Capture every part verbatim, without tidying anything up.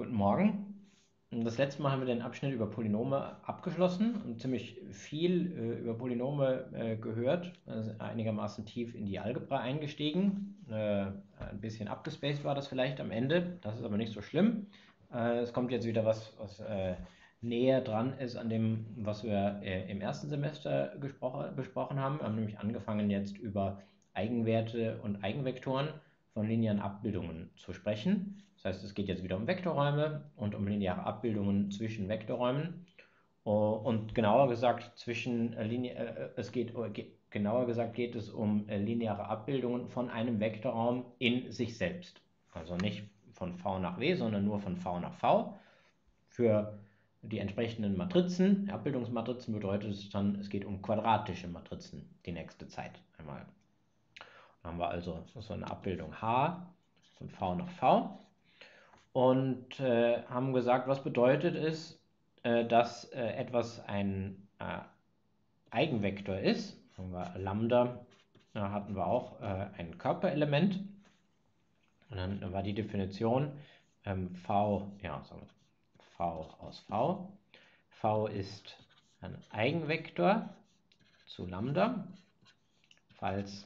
Guten Morgen. Das letzte Mal haben wir den Abschnitt über Polynome abgeschlossen und ziemlich viel äh, über Polynome äh, gehört, also einigermaßen tief in die Algebra eingestiegen. Äh, ein bisschen abgespaced war das vielleicht am Ende, das ist aber nicht so schlimm. Äh, es kommt jetzt wieder was, was äh, näher dran ist an dem, was wir äh, im ersten Semester besprochen haben. Wir haben nämlich angefangen jetzt über Eigenwerte und Eigenvektoren von linearen Abbildungen zu sprechen. Das heißt, es geht jetzt wieder um Vektorräume und um lineare Abbildungen zwischen Vektorräumen. Und genauer gesagt, zwischen Linie, es geht, genauer gesagt geht es um lineare Abbildungen von einem Vektorraum in sich selbst. Also nicht von V nach W, sondern nur von V nach V. Für die entsprechenden Matrizen, Abbildungsmatrizen, bedeutet es dann, es geht um quadratische Matrizen die nächste Zeit einmal. Dann haben wir also so eine Abbildung H von V nach V und äh, haben gesagt, was bedeutet es, äh, dass äh, etwas ein äh, Eigenvektor ist. Haben wir Lambda, da hatten wir auch äh, ein Körperelement und dann war die Definition ähm, V, ja, sagen wir, V aus V. V ist ein Eigenvektor zu Lambda, falls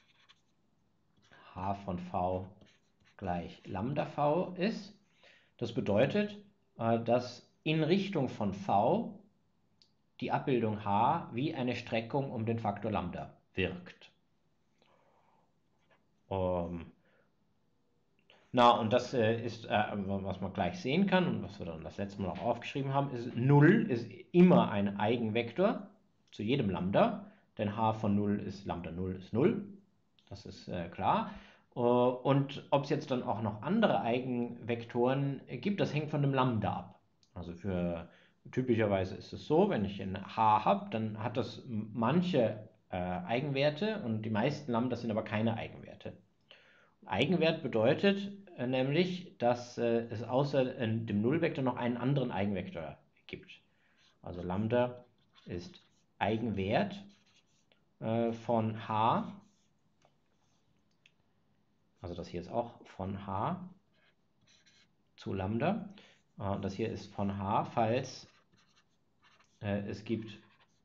H von V gleich Lambda V ist. Das bedeutet, dass in Richtung von V die Abbildung H wie eine Streckung um den Faktor Lambda wirkt. Ähm, na, und das äh, ist, äh, was man gleich sehen kann und was wir dann das letzte Mal auch aufgeschrieben haben, ist null ist immer ein Eigenvektor zu jedem Lambda, denn H von null ist Lambda null ist null. Das ist äh, klar. Und ob es jetzt dann auch noch andere Eigenvektoren gibt, das hängt von dem Lambda ab. Also für typischerweise ist es so, wenn ich ein H habe, dann hat das manche äh, Eigenwerte und die meisten Lambdas sind aber keine Eigenwerte. Eigenwert bedeutet äh, nämlich, dass äh, es außer äh, dem Nullvektor noch einen anderen Eigenvektor gibt. Also Lambda ist Eigenwert äh, von H. Also das hier ist auch von H zu Lambda. Und das hier ist von H, falls äh, es gibt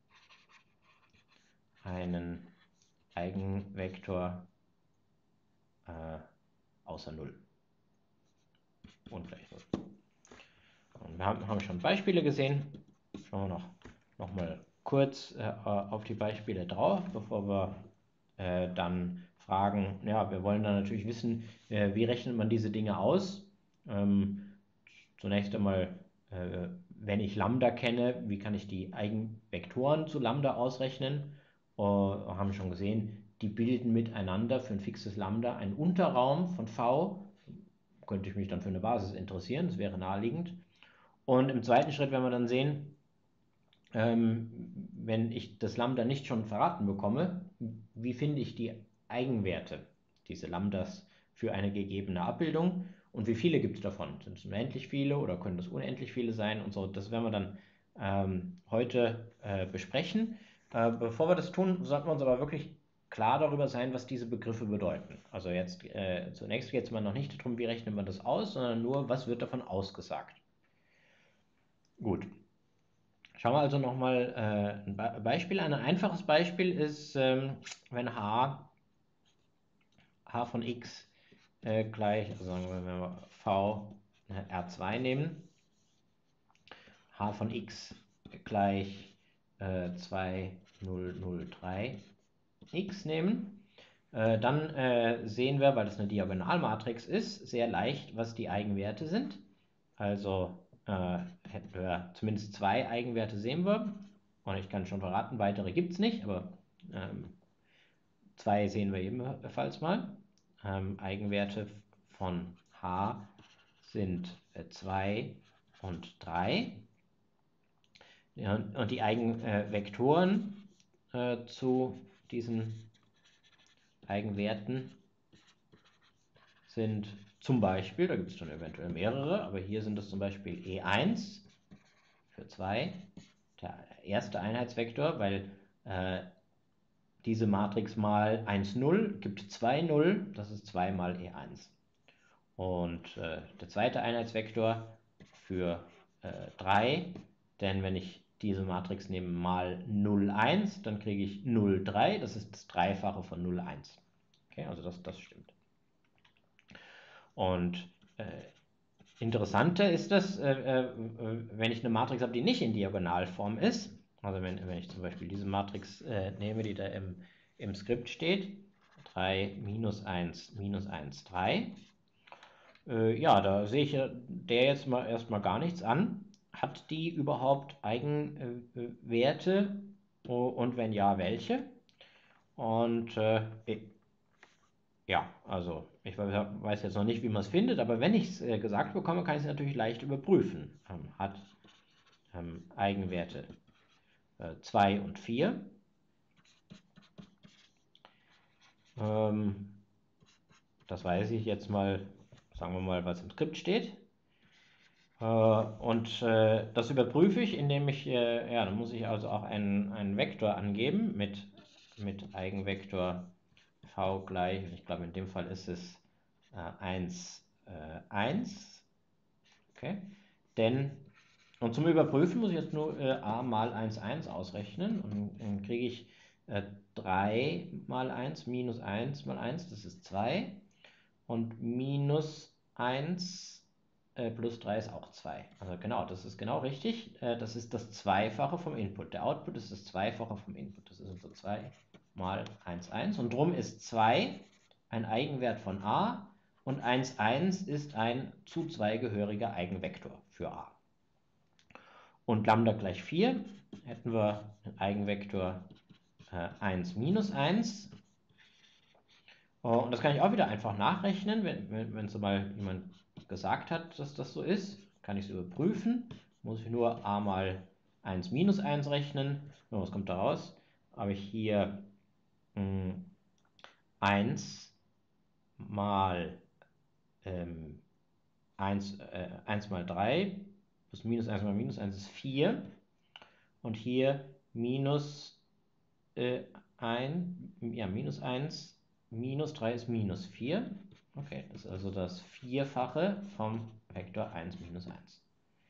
einen Eigenvektor äh, außer null. Und gleich null. Und wir haben, haben schon Beispiele gesehen. Schauen wir noch, noch mal kurz äh, auf die Beispiele drauf, bevor wir äh, dann fragen, ja, wir wollen dann natürlich wissen, äh, wie rechnet man diese Dinge aus. Ähm, zunächst einmal, äh, wenn ich Lambda kenne, wie kann ich die Eigenvektoren zu Lambda ausrechnen? Äh, haben schon gesehen, die bilden miteinander für ein fixes Lambda einen Unterraum von V. Könnte ich mich dann für eine Basis interessieren, das wäre naheliegend. Und im zweiten Schritt werden wir dann sehen, ähm, wenn ich das Lambda nicht schon verraten bekomme, wie finde ich die Eigenwerte, diese Lambdas für eine gegebene Abbildung und wie viele gibt es davon? Sind es unendlich viele oder können das unendlich viele sein und so? Das werden wir dann ähm, heute äh, besprechen. Äh, bevor wir das tun, sollten wir uns aber wirklich klar darüber sein, was diese Begriffe bedeuten. Also jetzt äh, zunächst geht es mal noch nicht darum, wie rechnet man das aus, sondern nur, was wird davon ausgesagt. Gut. Schauen wir also nochmal äh, ein Be Beispiel an. Ein einfaches Beispiel ist, ähm, wenn H, H von x äh, gleich, also sagen wir, wenn wir V äh, R zwei nehmen, H von x gleich äh, zwei null null drei x nehmen, äh, dann äh, sehen wir, weil das eine Diagonalmatrix ist, sehr leicht, was die Eigenwerte sind. Also äh, hätten wir zumindest zwei Eigenwerte sehen wir. Und ich kann schon verraten, weitere gibt es nicht, aber ähm, zwei sehen wir ebenfalls mal. Ähm, Eigenwerte von H sind äh, zwei und drei. Ja, und die Eigenvektoren äh, zu diesen Eigenwerten sind zum Beispiel, da gibt es dann eventuell mehrere, aber hier sind es zum Beispiel E eins für zwei, der erste Einheitsvektor, weil äh, diese Matrix mal eins null gibt zwei null, das ist zwei mal E eins. Und äh, der zweite Einheitsvektor für äh, drei, denn wenn ich diese Matrix nehme mal null, eins, dann kriege ich null, drei, das ist das Dreifache von null, eins. Okay, also das, das stimmt. Und äh, interessanter ist das, äh, äh, wenn ich eine Matrix habe, die nicht in Diagonalform ist. Also wenn, wenn ich zum Beispiel diese Matrix äh, nehme, die da im, im Skript steht, drei, minus eins, minus eins, drei. Äh, ja, da sehe ich der jetzt mal erstmal gar nichts an. Hat die überhaupt Eigenwerte? Und wenn ja, welche? Und äh, ja, also ich weiß jetzt noch nicht, wie man es findet, aber wenn ich es äh, gesagt bekomme, kann ich es natürlich leicht überprüfen. Ähm, hat ähm, Eigenwerte äh, zwei und vier. Ähm, das weiß ich jetzt mal, sagen wir mal, was im Skript steht. Äh, und äh, das überprüfe ich, indem ich, äh, ja, dann muss ich also auch einen, einen Vektor angeben mit, mit Eigenvektor v gleich, ich glaube in dem Fall ist es äh, eins, eins. Okay, denn, und zum Überprüfen muss ich jetzt nur äh, a mal eins, eins ausrechnen und dann kriege ich äh, drei mal eins minus eins mal eins, das ist zwei und minus eins äh, plus drei ist auch zwei. Also genau, das ist genau richtig, äh, das ist das Zweifache vom Input. Der Output ist das Zweifache vom Input, das ist also zwei mal eins, eins und drum ist zwei ein Eigenwert von a und eins, eins ist ein zu zwei gehöriger Eigenvektor für a. Und Lambda gleich vier hätten wir einen Eigenvektor äh, eins minus eins. Oh, und das kann ich auch wieder einfach nachrechnen, wenn, wenn, wenn so mal jemand gesagt hat, dass das so ist, kann ich es überprüfen. Muss ich nur a mal eins minus eins rechnen. Und was kommt da raus? Habe ich hier mh, eins mal ähm, eins, äh, eins mal drei plus minus eins mal minus eins ist vier. Und hier minus äh, eins, ja, minus eins, minus drei ist minus vier. Okay, das ist also das Vierfache vom Vektor eins minus eins.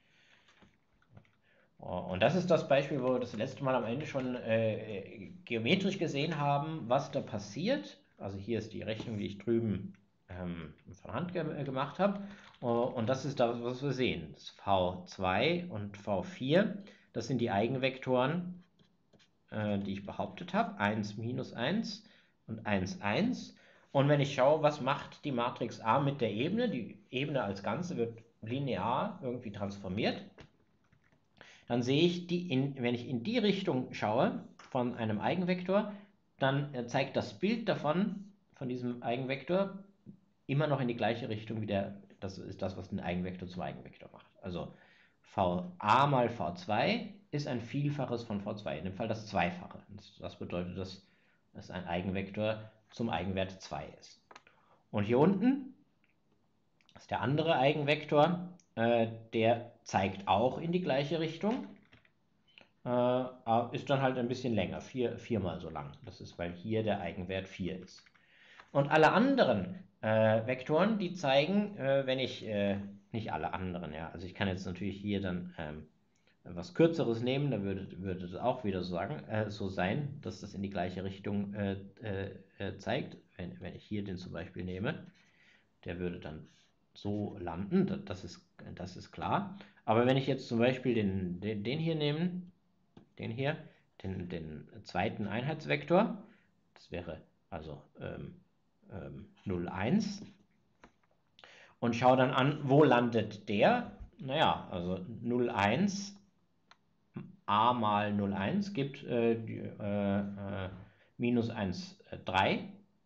Und das ist das Beispiel, wo wir das letzte Mal am Ende schon äh, geometrisch gesehen haben, was da passiert. Also hier ist die Rechnung, die ich drüben ähm, von Hand ge gemacht habe. Und das ist das, was wir sehen. Das v zwei und v vier, das sind die Eigenvektoren, äh, die ich behauptet habe. eins minus eins und eins, eins. Und wenn ich schaue, was macht die Matrix A mit der Ebene, die Ebene als Ganze wird linear irgendwie transformiert, dann sehe ich, die in, wenn ich in die Richtung schaue von einem Eigenvektor, dann äh, zeigt das Bild davon, von diesem Eigenvektor, immer noch in die gleiche Richtung wie der, das ist das, was den Eigenvektor zum Eigenvektor macht. Also va mal v zwei ist ein Vielfaches von v zwei, in dem Fall das Zweifache. Das bedeutet, dass es ein Eigenvektor zum Eigenwert zwei ist. Und hier unten ist der andere Eigenvektor, äh, der zeigt auch in die gleiche Richtung, äh, ist dann halt ein bisschen länger, vier, viermal so lang. Das ist, weil hier der Eigenwert vier ist. Und alle anderen äh, Vektoren, die zeigen, äh, wenn ich, äh, nicht alle anderen, ja, also ich kann jetzt natürlich hier dann ähm, was Kürzeres nehmen, da würde, würde das auch wieder so, sagen, äh, so sein, dass das in die gleiche Richtung äh, äh, zeigt. Wenn, wenn ich hier den zum Beispiel nehme, der würde dann so landen, das ist, das ist klar. Aber wenn ich jetzt zum Beispiel den, den, den hier nehme, den hier, den, den zweiten Einheitsvektor, das wäre also ähm, ähm, null, eins, und schaue dann an, wo landet der? Naja, also null, eins, a mal null, eins gibt äh, die, äh, äh, minus eins, äh, drei.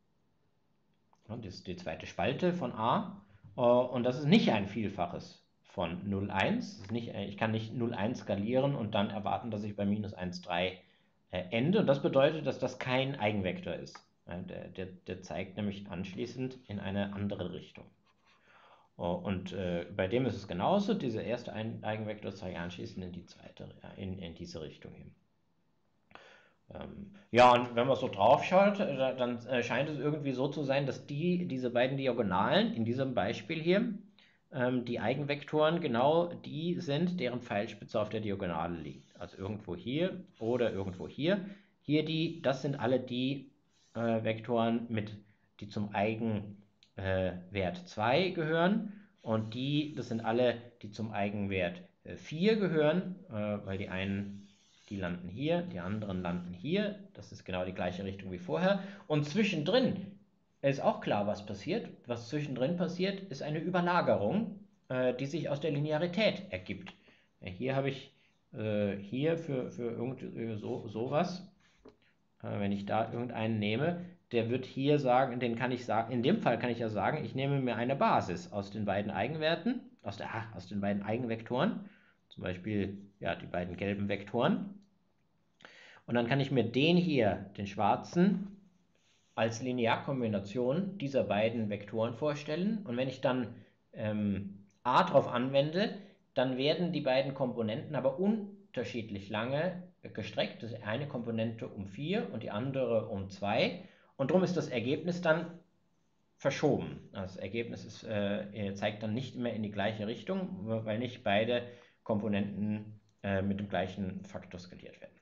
Das ist die zweite Spalte von a. Äh, und das ist nicht ein Vielfaches von null, eins. Das ist nicht, ich kann nicht null, eins skalieren und dann erwarten, dass ich bei minus eins, drei äh, ende. Und das bedeutet, dass das kein Eigenvektor ist. Ja, der, der, der zeigt nämlich anschließend in eine andere Richtung. Und äh, bei dem ist es genauso. Dieser erste Eigenvektor zeigt anschließend in die zweite, in, in diese Richtung hin. Ähm, ja, und wenn man so drauf schaut, äh, dann äh, scheint es irgendwie so zu sein, dass die, diese beiden Diagonalen in diesem Beispiel hier, ähm, die Eigenvektoren genau die sind, deren Pfeilspitze auf der Diagonale liegt. Also irgendwo hier oder irgendwo hier. Hier die, das sind alle die äh, Vektoren, mit, die zum Eigenwert äh, zwei gehören. Und die, das sind alle, die zum Eigenwert äh, vier gehören, äh, weil die einen die landen hier, die anderen landen hier. Das ist genau die gleiche Richtung wie vorher. Und zwischendrin ist auch klar, was passiert. Was zwischendrin passiert, ist eine Überlagerung, äh, die sich aus der Linearität ergibt. Ja, hier habe ich äh, hier für, für irgend so, sowas, äh, wenn ich da irgendeinen nehme, der wird hier sagen, den kann ich sagen, in dem Fall kann ich ja sagen, ich nehme mir eine Basis aus den beiden Eigenwerten, aus, der, ach, aus den beiden Eigenvektoren, zum Beispiel ja, die beiden gelben Vektoren. Und dann kann ich mir den hier, den schwarzen, als Linearkombination dieser beiden Vektoren vorstellen. Und wenn ich dann ähm, a drauf anwende, dann werden die beiden Komponenten aber unterschiedlich lange gestreckt. Das eine Komponente um vier und die andere um zwei. Und darum ist das Ergebnis dann verschoben. Das Ergebnis ist, äh, zeigt dann nicht mehr in die gleiche Richtung, weil nicht beide Komponenten äh, mit dem gleichen Faktor skaliert werden.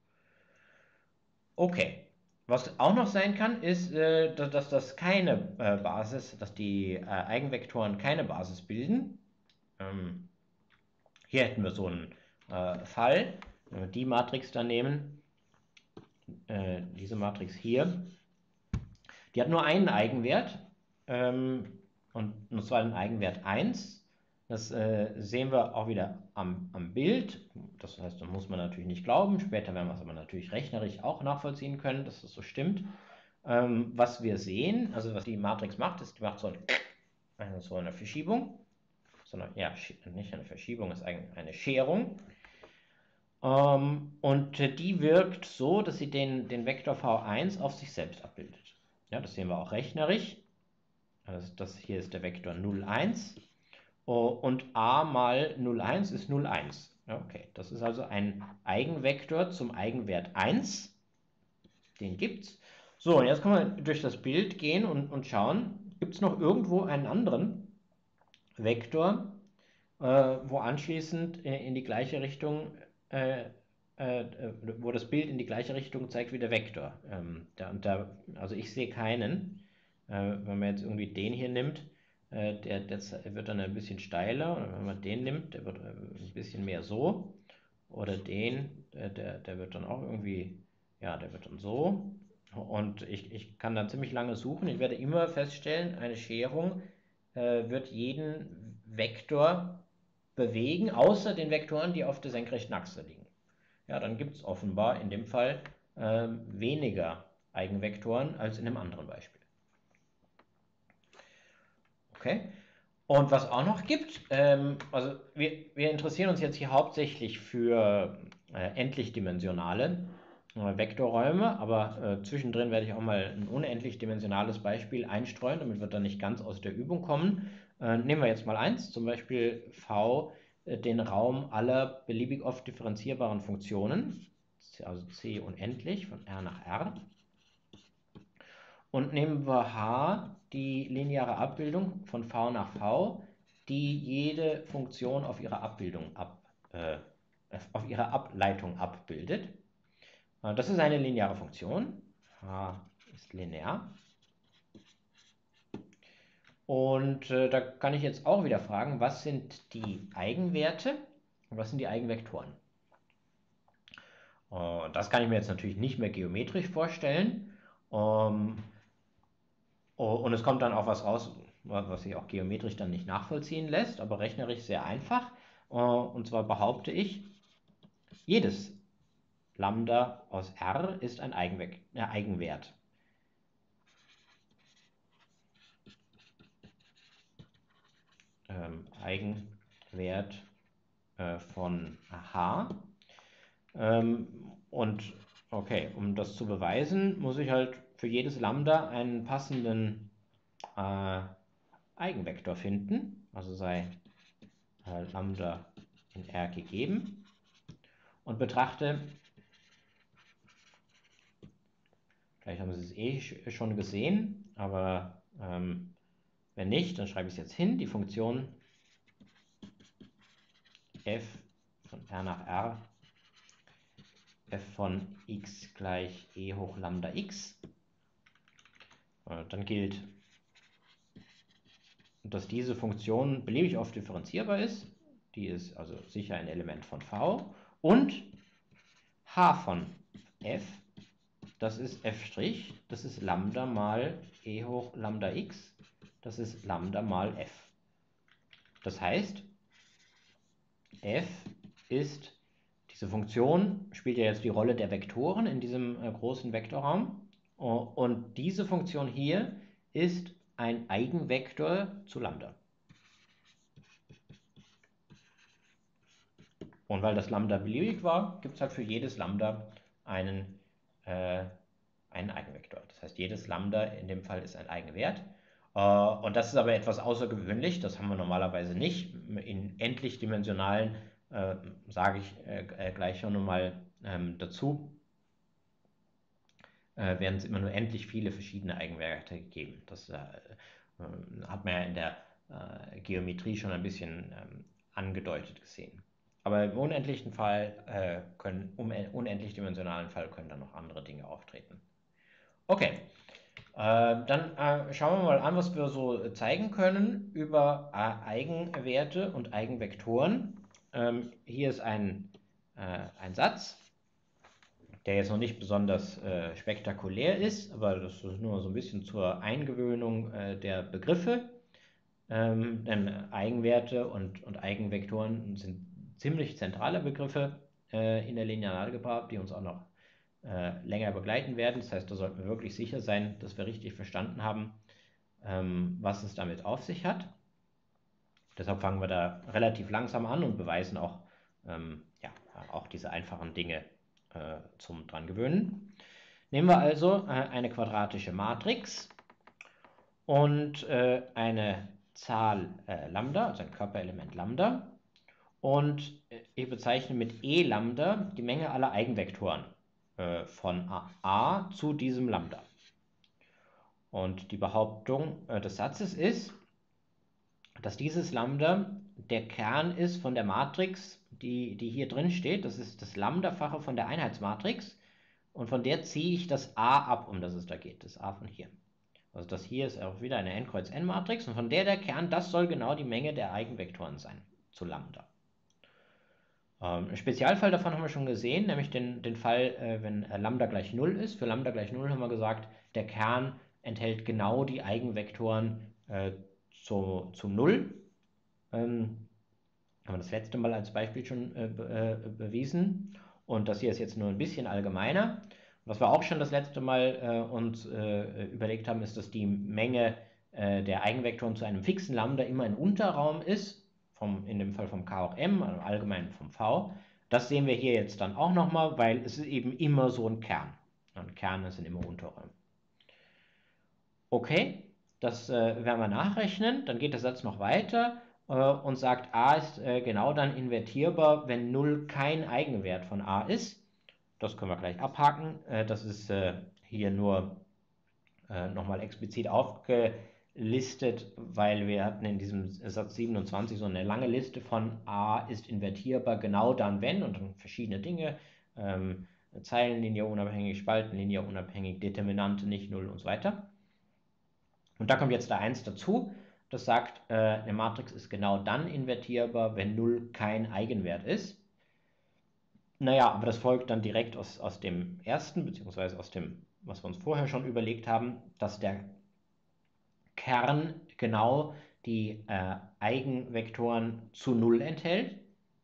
Okay. Was auch noch sein kann, ist, äh, dass, dass das keine äh, Basis, dass die äh, Eigenvektoren keine Basis bilden. Ähm, hier hätten wir so einen äh, Fall. Wenn wir die Matrix dann nehmen, äh, diese Matrix hier, die hat nur einen Eigenwert, ähm, und zwar den Eigenwert eins. Das äh, sehen wir auch wieder am, am Bild. Das heißt, da muss man natürlich nicht glauben. Später werden wir es aber natürlich rechnerisch auch nachvollziehen können, dass das so stimmt. Ähm, was wir sehen, also was die Matrix macht, ist, die macht so, ein, so eine Verschiebung. So eine, ja, nicht eine Verschiebung, ist eigentlich eine Scherung. Ähm, und die wirkt so, dass sie den, den Vektor v eins auf sich selbst abbildet. Ja, das sehen wir auch rechnerisch. Also das hier ist der Vektor null, eins. Und a mal null, eins ist null, eins. Ja, okay, das ist also ein Eigenvektor zum Eigenwert eins. Den gibt's. So, und jetzt können wir durch das Bild gehen und, und schauen, gibt es noch irgendwo einen anderen Vektor, äh, wo anschließend äh, in die gleiche Richtung, äh, äh, wo das Bild in die gleiche Richtung zeigt wie der Vektor. Ähm, da, und da, also ich sehe keinen. Äh, wenn man jetzt irgendwie den hier nimmt, äh, der, der wird dann ein bisschen steiler. Und wenn man den nimmt, der wird ein bisschen mehr so. Oder den, der, der, der wird dann auch irgendwie, ja, der wird dann so. Und ich, ich kann dann ziemlich lange suchen. Ich werde immer feststellen, eine Scherung äh, wird jeden Vektor bewegen, außer den Vektoren, die auf der senkrechten Achse liegen. Ja, dann gibt es offenbar in dem Fall äh, weniger Eigenvektoren als in dem anderen Beispiel. Okay. Und was auch noch gibt, ähm, also wir, wir interessieren uns jetzt hier hauptsächlich für äh, endlichdimensionale äh, Vektorräume, aber äh, zwischendrin werde ich auch mal ein unendlich dimensionales Beispiel einstreuen, damit wir dann nicht ganz aus der Übung kommen. Äh, nehmen wir jetzt mal eins, zum Beispiel v, äh, den Raum aller beliebig oft differenzierbaren Funktionen, also c unendlich von R nach R. Und nehmen wir h, die lineare Abbildung von v nach v, die jede Funktion auf ihre Abbildung ab, äh, auf ihre Ableitung abbildet. Das ist eine lineare Funktion. H ist linear. Und äh, da kann ich jetzt auch wieder fragen, was sind die Eigenwerte und was sind die Eigenvektoren? Äh, das kann ich mir jetzt natürlich nicht mehr geometrisch vorstellen. Ähm, Und es kommt dann auch was raus, was sich auch geometrisch dann nicht nachvollziehen lässt, aber rechnerisch sehr einfach. Und zwar behaupte ich, jedes Lambda aus R ist ein Eigenwert. Ähm, Eigenwert äh, von H. Ähm, und okay, um das zu beweisen, muss ich halt für jedes Lambda einen passenden äh, Eigenvektor finden. Also sei äh, Lambda in R gegeben und betrachte Vielleicht haben Sie es eh schon gesehen, aber ähm, wenn nicht, dann schreibe ich es jetzt hin. Die Funktion f von R nach R, f von x gleich e hoch Lambda x. Äh, dann gilt, dass diese Funktion beliebig oft differenzierbar ist. Die ist also sicher ein Element von v. Und h von f, das ist f', das ist Lambda mal e hoch Lambda x, das ist Lambda mal f. Das heißt, f ist, diese Funktion spielt ja jetzt die Rolle der Vektoren in diesem äh, großen Vektorraum. Und diese Funktion hier ist ein Eigenvektor zu Lambda. Und weil das Lambda beliebig war, gibt es halt für jedes Lambda einen, äh, einen Eigenvektor. Das heißt, jedes Lambda in dem Fall ist ein Eigenwert. Äh, und das ist aber etwas außergewöhnlich, das haben wir normalerweise nicht. In endlichdimensionalen äh, sage ich äh, gleich schon nochmal ähm, dazu, äh, werden es immer nur endlich viele verschiedene Eigenwerte geben. Das äh, äh, hat man ja in der äh, Geometrie schon ein bisschen ähm, angedeutet gesehen. Aber im unendlichen Fall äh, können, um unendlich dimensionalen Fall können dann noch andere Dinge auftreten. Okay, äh, dann äh, schauen wir mal an, was wir so zeigen können über äh, Eigenwerte und Eigenvektoren. Ähm, hier ist ein, äh, ein Satz, der jetzt noch nicht besonders äh, spektakulär ist, aber das ist nur so ein bisschen zur Eingewöhnung äh, der Begriffe. Ähm, denn Eigenwerte und, und Eigenvektoren sind ziemlich zentrale Begriffe äh, in der linearen Algebra, die uns auch noch äh, länger begleiten werden. Das heißt, da sollten wir wirklich sicher sein, dass wir richtig verstanden haben, ähm, was es damit auf sich hat. Deshalb fangen wir da relativ langsam an und beweisen auch, ähm, ja, auch diese einfachen Dinge äh, zum dran gewöhnen. Nehmen wir also äh, eine quadratische Matrix und äh, eine Zahl äh, Lambda, also ein Körperelement Lambda. Und äh, ich bezeichne mit E Lambda die Menge aller Eigenvektoren äh, von A, A zu diesem Lambda. Und die Behauptung äh, des Satzes ist, dass dieses Lambda der Kern ist von der Matrix, die, die hier drin steht. Das ist das Lambda-fache von der Einheitsmatrix. Und von der ziehe ich das A ab, um das es da geht, das A von hier. Also das hier ist auch wieder eine n Kreuz n Matrix und von der der Kern, das soll genau die Menge der Eigenvektoren sein, zu Lambda. Ähm, ein Spezialfall davon haben wir schon gesehen, nämlich den, den Fall, äh, wenn äh, Lambda gleich null ist. Für Lambda gleich null haben wir gesagt, der Kern enthält genau die Eigenvektoren äh, zu, zu null. Ähm, haben wir das letzte Mal als Beispiel schon äh, be, äh, bewiesen. Und das hier ist jetzt nur ein bisschen allgemeiner. Was wir auch schon das letzte Mal äh, uns äh, überlegt haben, ist, dass die Menge äh, der Eigenvektoren zu einem fixen Lambda immer ein Unterraum ist, vom, in dem Fall vom K auch M, also allgemein vom V. Das sehen wir hier jetzt dann auch nochmal, weil es ist eben immer so ein Kern. Und Kerne sind immer Unterräume. Okay, das äh, werden wir nachrechnen. Dann geht der Satz noch weiter äh, und sagt, a ist äh, genau dann invertierbar, wenn null kein Eigenwert von a ist. Das können wir gleich abhaken. Äh, das ist äh, hier nur äh, nochmal explizit aufgelistet, weil wir hatten in diesem Satz siebenundzwanzig so eine lange Liste von a ist invertierbar genau dann, wenn und dann verschiedene Dinge. Ähm, Zeilenlinie unabhängig, Spaltenlinie unabhängig, Determinante nicht null und so weiter. Und da kommt jetzt da eins dazu, das sagt, äh, eine Matrix ist genau dann invertierbar, wenn null kein Eigenwert ist. Naja, aber das folgt dann direkt aus, aus dem ersten, beziehungsweise aus dem, was wir uns vorher schon überlegt haben, dass der Kern genau die äh, Eigenvektoren zu null enthält.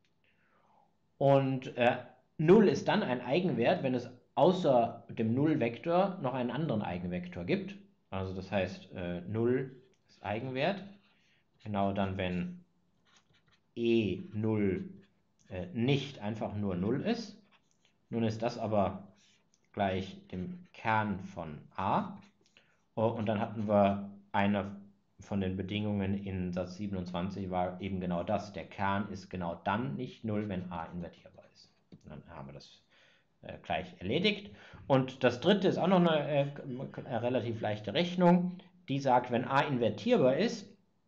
Und äh, null ist dann ein Eigenwert, wenn es außer dem Null-Vektor noch einen anderen Eigenvektor gibt. Also das heißt, äh, null ist Eigenwert. Genau dann, wenn E null äh, nicht einfach nur null ist. Nun ist das aber gleich dem Kern von A. Oh, und dann hatten wir eine von den Bedingungen in Satz siebenundzwanzig war eben genau das. Der Kern ist genau dann nicht null, wenn A invertierbar ist. Und dann haben wir das äh, gleich erledigt. Und das dritte ist auch noch eine, äh, eine relativ leichte Rechnung, die sagt, wenn a invertierbar ist,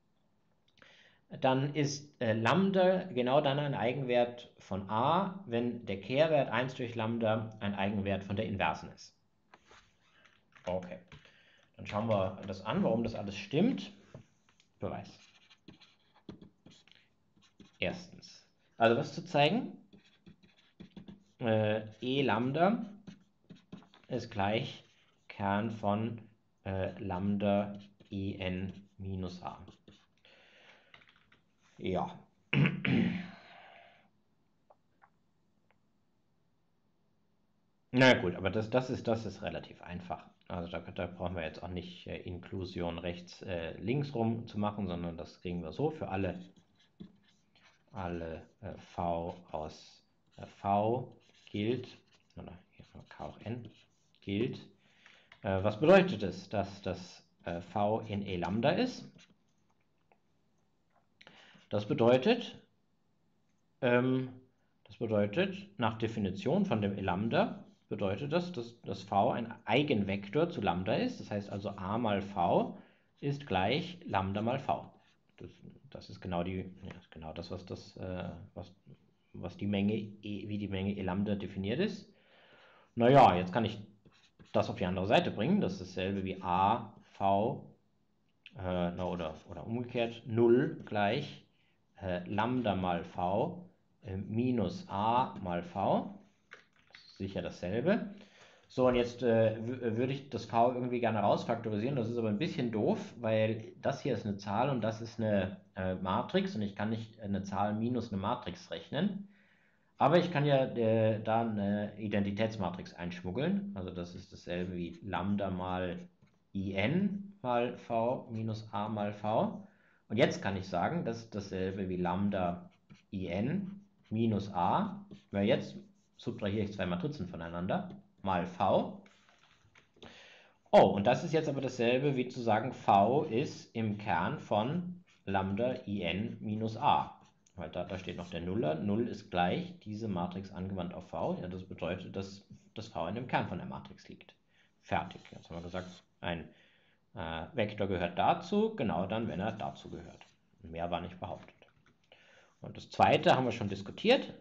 dann ist äh, Lambda genau dann ein Eigenwert von a, wenn der Kehrwert eins durch Lambda ein Eigenwert von der Inversen ist. Okay, dann schauen wir das an, warum das alles stimmt. Beweis. Erstens, also was zu zeigen? Äh, E Lambda ist gleich Kern von äh, Lambda En minus a. Ja. Na gut, aber das, das, ist, das ist relativ einfach. Also da, da brauchen wir jetzt auch nicht äh, Inklusion rechts, äh, links rum zu machen, sondern das kriegen wir so für alle, alle äh, v aus äh, v gilt, oder hier k auch n gilt. Äh, was bedeutet es, dass das äh, v in E Lambda ist? Das bedeutet, ähm, das bedeutet, nach Definition von dem E Lambda, bedeutet das, dass das v ein Eigenvektor zu Lambda ist. Das heißt also, a mal v ist gleich Lambda mal v. Das, das ist genau die, ja, genau das, was das, äh, was, was die Menge, e, wie die Menge E Lambda definiert ist. Naja, jetzt kann ich das auf die andere Seite bringen. Das ist dasselbe wie a v äh, oder, oder umgekehrt null gleich äh, Lambda mal v äh, minus a mal v. Sicher dasselbe. So, und jetzt äh, würde ich das v irgendwie gerne rausfaktorisieren. Das ist aber ein bisschen doof, weil das hier ist eine Zahl und das ist eine äh, Matrix und ich kann nicht eine Zahl minus eine Matrix rechnen. Aber ich kann ja äh, da eine Identitätsmatrix einschmuggeln. Also das ist dasselbe wie Lambda mal In mal v minus a mal v. Und jetzt kann ich sagen, das ist dasselbe wie Lambda In minus a, weil jetzt subtrahiere ich zwei Matrizen voneinander, mal v. Oh, und das ist jetzt aber dasselbe wie zu sagen, v ist im Kern von Lambda In minus a. Weil da, da steht noch der Nuller. null ist gleich diese Matrix angewandt auf v. Ja, das bedeutet, dass das v in dem Kern von der Matrix liegt. Fertig. Jetzt haben wir gesagt, ein äh, Vektor gehört dazu, genau dann, wenn er dazu gehört. Mehr war nicht behauptet. Und das zweite haben wir schon diskutiert.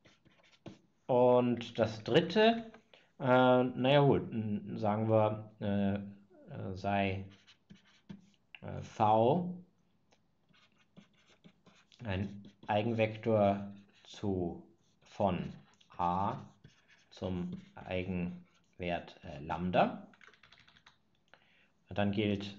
Und das dritte, äh, naja gut, sagen wir, äh, äh, sei äh, v ein Eigenvektor zu von a zum Eigenwert äh, Lambda. Dann gilt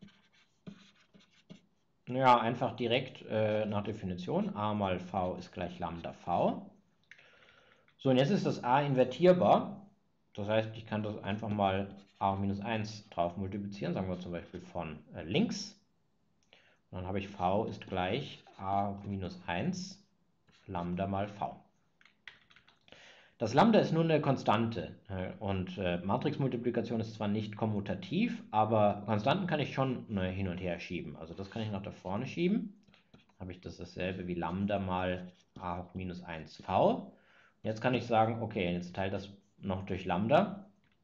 ja einfach direkt äh, nach Definition a mal v ist gleich Lambda v. So, und jetzt ist das a invertierbar. Das heißt, ich kann das einfach mal a minus eins drauf multiplizieren, sagen wir zum Beispiel von äh, links. Und dann habe ich v ist gleich a minus eins Lambda mal v. Das Lambda ist nur eine Konstante und äh, Matrixmultiplikation ist zwar nicht kommutativ, aber Konstanten kann ich schon äh, hin und her schieben. Also das kann ich nach da vorne schieben. Dann habe ich das dasselbe wie Lambda mal a hoch minus eins v. Jetzt kann ich sagen, okay, jetzt teilt das noch durch Lambda.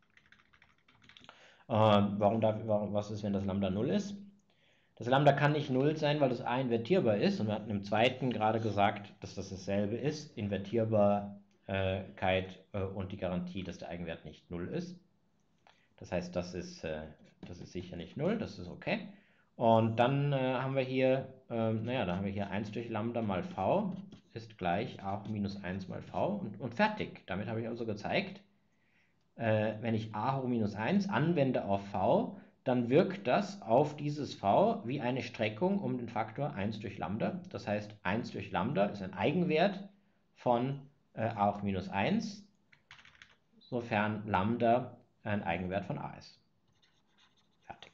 Äh, warum darf, warum, was ist, wenn das Lambda null ist? Das Lambda kann nicht null sein, weil das a invertierbar ist. Und wir hatten im zweiten gerade gesagt, dass das dasselbe ist. Invertierbarkeit äh, und die Garantie, dass der Eigenwert nicht null ist. Das heißt, das ist, äh, das ist sicher nicht null, das ist okay. Und dann äh, haben wir hier, äh, naja, da haben wir hier eins durch Lambda mal v ist gleich a hoch minus eins mal v und, und fertig. Damit habe ich also gezeigt, äh, wenn ich a hoch minus eins anwende auf v, dann wirkt das auf dieses v wie eine Streckung um den Faktor eins durch Lambda. Das heißt, eins durch Lambda ist ein Eigenwert von äh, a hoch minus eins, sofern Lambda ein Eigenwert von a ist. Fertig.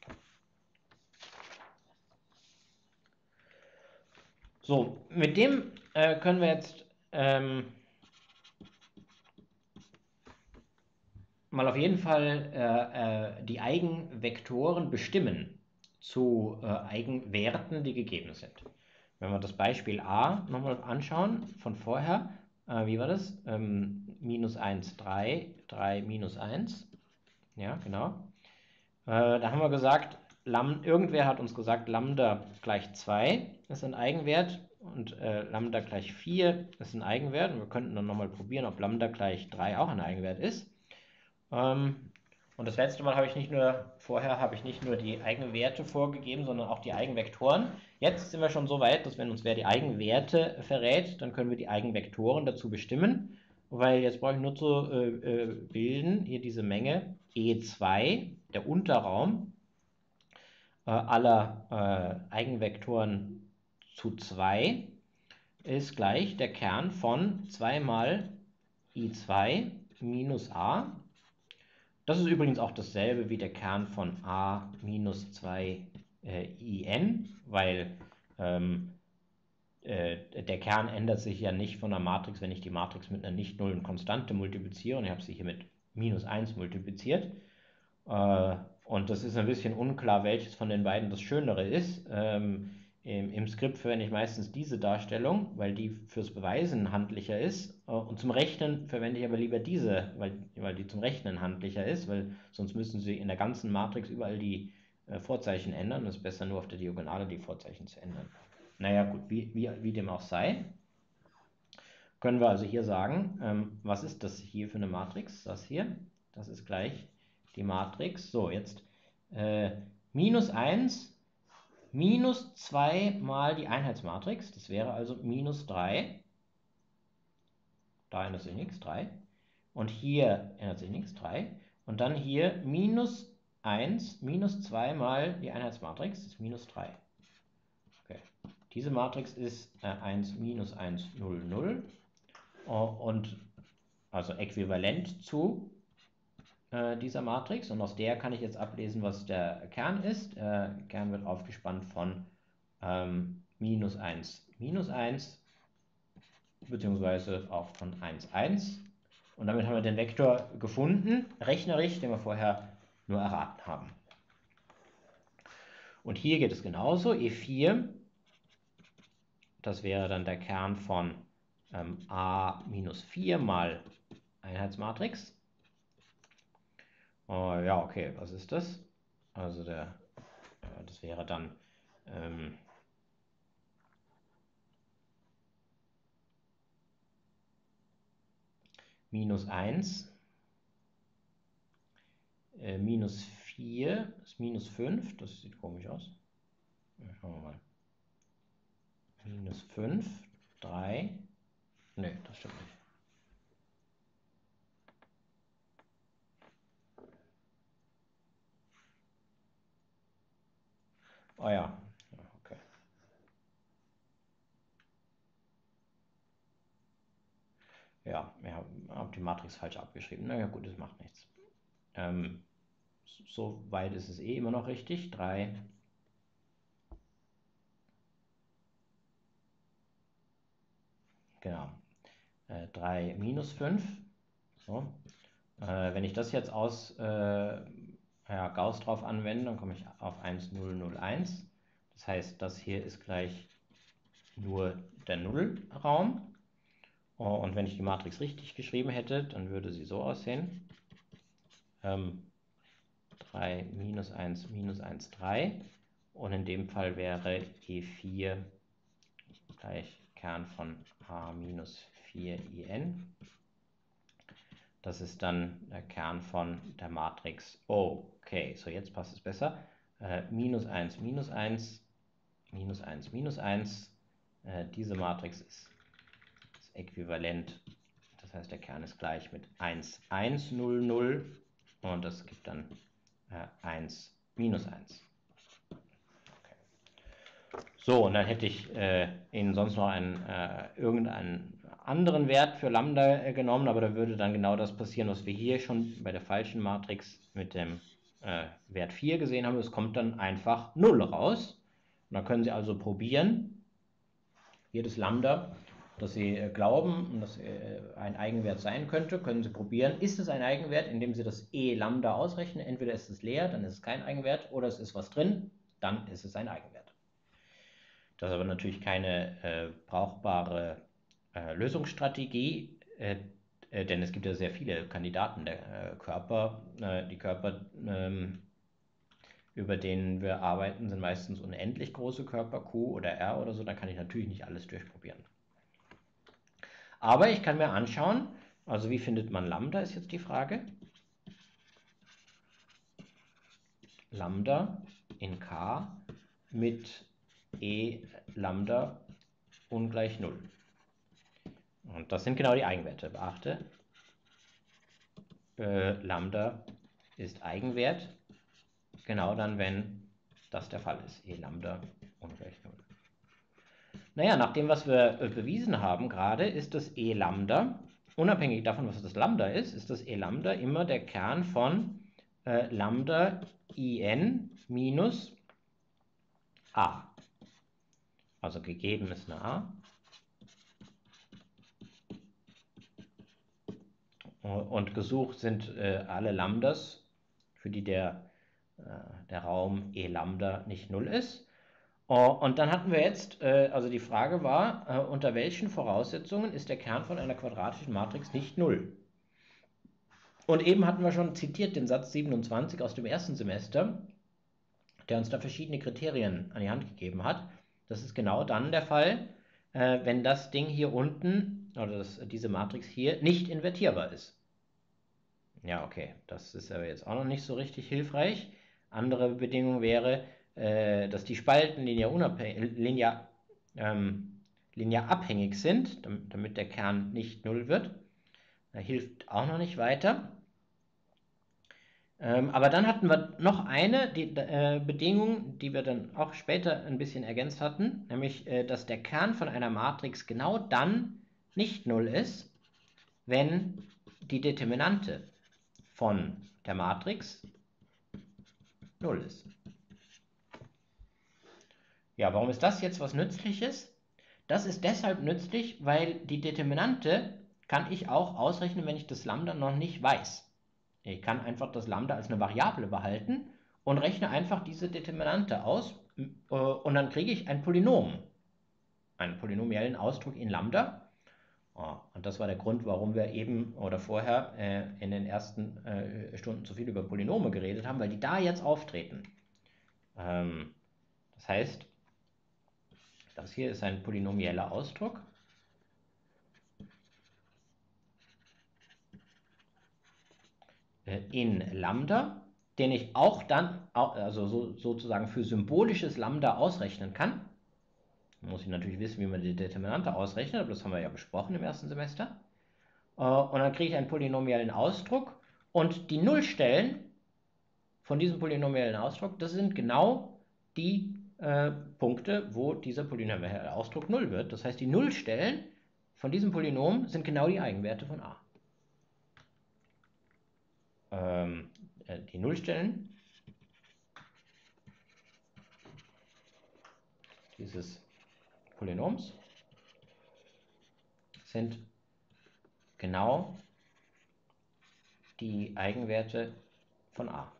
So, mit dem äh, können wir jetzt ähm, mal auf jeden Fall äh, äh, die Eigenvektoren bestimmen zu äh, Eigenwerten, die gegeben sind. Wenn wir das Beispiel a nochmal anschauen von vorher, äh, wie war das? Ähm, minus eins, drei, drei, minus eins. Ja, genau. Äh, da haben wir gesagt, Lam irgendwer hat uns gesagt, Lambda gleich zwei ist ein Eigenwert und äh, Lambda gleich vier ist ein Eigenwert. Und wir könnten dann nochmal probieren, ob Lambda gleich drei auch ein Eigenwert ist. Ähm, und das letzte Mal habe ich nicht nur, vorher habe ich nicht nur die Eigenwerte vorgegeben, sondern auch die Eigenvektoren. Jetzt sind wir schon so weit, dass wenn uns wer die Eigenwerte verrät, dann können wir die Eigenvektoren dazu bestimmen. Weil jetzt brauche ich nur zu äh, äh, bilden, hier diese Menge E zwei, der Unterraum äh, aller äh, Eigenvektoren zu zwei, ist gleich der Kern von zwei mal I zwei minus a. Das ist übrigens auch dasselbe wie der Kern von a minus zwei äh, I n, weil ähm, äh, der Kern ändert sich ja nicht von der Matrix, wenn ich die Matrix mit einer nicht nullen Konstante multipliziere, und ich habe sie hier mit minus eins multipliziert. Äh, und das ist ein bisschen unklar, welches von den beiden das Schönere ist. Ähm, im, Im Skript verwende ich meistens diese Darstellung, weil die fürs Beweisen handlicher ist. Äh, und zum Rechnen verwende ich aber lieber diese, weil, weil die zum Rechnen handlicher ist, weil sonst müssen Sie in der ganzen Matrix überall die äh, Vorzeichen ändern. Es ist besser, nur auf der Diagonale die Vorzeichen zu ändern. Naja, gut, wie, wie, wie dem auch sei, können wir also hier sagen, ähm, was ist das hier für eine Matrix? Das hier, das ist gleich die Matrix. So, jetzt äh, minus eins minus zwei mal die Einheitsmatrix. Das wäre also minus drei. Da ändert sich nichts, drei. Und hier ändert sich nichts, drei. Und dann hier minus eins minus zwei mal die Einheitsmatrix. Das ist minus drei. Okay. Diese Matrix ist äh, eins minus eins, null, null. Und also äquivalent zu äh, dieser Matrix. Und aus der kann ich jetzt ablesen, was der Kern ist. Der Kern wird aufgespannt von ähm, minus eins, minus eins, beziehungsweise auch von eins, eins. Und damit haben wir den Vektor gefunden, rechnerisch, den wir vorher nur erraten haben. Und hier geht es genauso. E vier, das wäre dann der Kern von ähm, a minus vier mal Einheitsmatrix. Oh, ja, okay, was ist das? Also der, äh, das wäre dann ähm, minus eins, äh, minus vier ist minus fünf, das sieht komisch aus. Ja, schauen wir mal. Minus fünf, drei, ne, das stimmt nicht. Oh ja, okay. Ja, ich habe die Matrix falsch abgeschrieben. Naja, gut, das macht nichts. Ähm, so weit ist es eh immer noch richtig. drei. Genau. Äh, drei minus fünf. So. Äh, wenn ich das jetzt aus äh, ja, Gauss drauf anwende, dann komme ich auf eins, null, null, eins. Das heißt, das hier ist gleich nur der Nullraum. Und wenn ich die Matrix richtig geschrieben hätte, dann würde sie so aussehen. Ähm, drei minus eins minus eins, drei. Und in dem Fall wäre E vier gleich Kern von a minus vier I n. Das ist dann der Kern von der Matrix. Okay, so jetzt passt es besser. Äh, minus eins, minus eins, minus eins, minus eins. Äh, diese Matrix ist, ist äquivalent. Das heißt, der Kern ist gleich mit eins, eins, null, null. Und das gibt dann äh, eins, minus eins. Okay. So, und dann hätte ich äh, Ihnen sonst noch einen, äh, irgendeinen anderen Wert für Lambda äh, genommen, aber da würde dann genau das passieren, was wir hier schon bei der falschen Matrix mit dem äh, Wert vier gesehen haben. Es kommt dann einfach null raus. Und dann können Sie also probieren, jedes Lambda, das Sie äh, glauben, dass äh, ein Eigenwert sein könnte, können Sie probieren, ist es ein Eigenwert, indem Sie das E Lambda ausrechnen. Entweder ist es leer, dann ist es kein Eigenwert, oder es ist was drin, dann ist es ein Eigenwert. Das ist aber natürlich keine äh, brauchbare äh, Lösungsstrategie, äh, äh, denn es gibt ja sehr viele Kandidaten der äh, Körper. Äh, die Körper, ähm, über denen wir arbeiten, sind meistens unendlich große Körper, Q oder R oder so. Da kann ich natürlich nicht alles durchprobieren. Aber ich kann mir anschauen, also wie findet man Lambda, ist jetzt die Frage. Lambda in K mit E Lambda ungleich null. Und das sind genau die Eigenwerte. Beachte, äh, Lambda ist Eigenwert, genau dann, wenn das der Fall ist. E Lambda ungleich null. Naja, nach dem, was wir äh, bewiesen haben gerade, ist das E Lambda, unabhängig davon, was das Lambda ist, ist das E Lambda immer der Kern von äh, Lambda In minus A. Also gegeben ist eine A. Und gesucht sind äh, alle Lambdas, für die der, äh, der Raum E Lambda nicht null ist. Oh, und dann hatten wir jetzt, äh, also die Frage war, äh, unter welchen Voraussetzungen ist der Kern von einer quadratischen Matrix nicht null? Und eben hatten wir schon zitiert den Satz siebenundzwanzig aus dem ersten Semester, der uns da verschiedene Kriterien an die Hand gegeben hat. Das ist genau dann der Fall, äh, wenn das Ding hier unten, oder das, diese Matrix hier, nicht invertierbar ist. Ja, okay, das ist aber jetzt auch noch nicht so richtig hilfreich. Andere Bedingung wäre, äh, dass die Spalten linear, unabhängig, linear, ähm, linear abhängig sind, damit, damit der Kern nicht null wird. Das hilft auch noch nicht weiter. Ähm, aber dann hatten wir noch eine die, äh, Bedingung, die wir dann auch später ein bisschen ergänzt hatten, nämlich, äh, dass der Kern von einer Matrix genau dann nicht null ist, wenn die Determinante von der Matrix null ist. Ja, warum ist das jetzt was Nützliches? Das ist deshalb nützlich, weil die Determinante kann ich auch ausrechnen, wenn ich das Lambda noch nicht weiß. Ich kann einfach das Lambda als eine Variable behalten und rechne einfach diese Determinante aus und dann kriege ich ein Polynom, einen polynomiellen Ausdruck in Lambda. Und das war der Grund, warum wir eben oder vorher in den ersten Stunden zu viel über Polynome geredet haben, weil die da jetzt auftreten. Das heißt, das hier ist ein polynomieller Ausdruck. In Lambda, den ich auch dann, also so, sozusagen für symbolisches Lambda ausrechnen kann. Da muss ich natürlich wissen, wie man die Determinante ausrechnet, aber das haben wir ja besprochen im ersten Semester. Und dann kriege ich einen polynomiellen Ausdruck und die Nullstellen von diesem polynomiellen Ausdruck, das sind genau die äh, Punkte, wo dieser polynomielle Ausdruck null wird. Das heißt, die Nullstellen von diesem Polynom sind genau die Eigenwerte von a. Ähm, äh, die Nullstellen dieses Polynoms sind genau die Eigenwerte von a.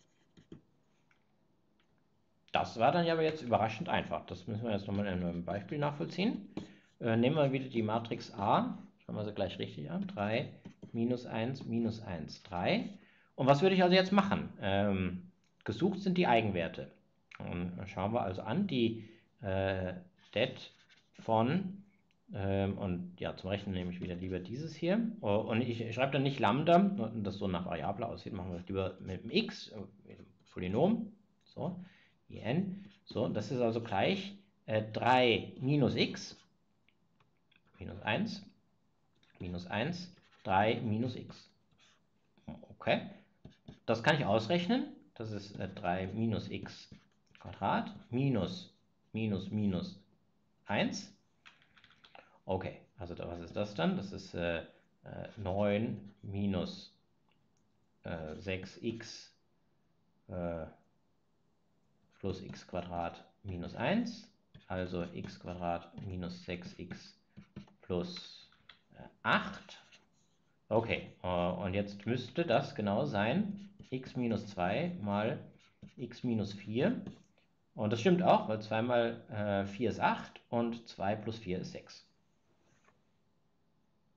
Das war dann ja aber jetzt überraschend einfach. Das müssen wir jetzt nochmal in einem Beispiel nachvollziehen. Äh, nehmen wir wieder die Matrix A. Schauen wir sie gleich richtig an. drei, minus eins, minus eins, drei. Und was würde ich also jetzt machen? Ähm, gesucht sind die Eigenwerte. Und schauen wir also an, die äh, det von, ähm, und ja, zum Rechnen nehme ich wieder lieber dieses hier. Und ich, ich schreibe dann nicht Lambda, das so nach Variable aussieht, machen wir es lieber mit dem x, mit dem Polynom. So. In. So, das ist also gleich äh, drei minus x, minus eins, minus eins, drei minus x. Okay, das kann ich ausrechnen. Das ist äh, drei minus x Quadrat minus minus minus eins. Okay, also da, was ist das dann? Das ist äh, äh, neun minus äh, sechs x äh, plus x Quadrat minus eins, also x Quadrat minus sechs x plus acht. Okay, und jetzt müsste das genau sein, x minus zwei mal x minus vier. Und das stimmt auch, weil zwei mal äh, vier ist acht und zwei plus vier ist sechs.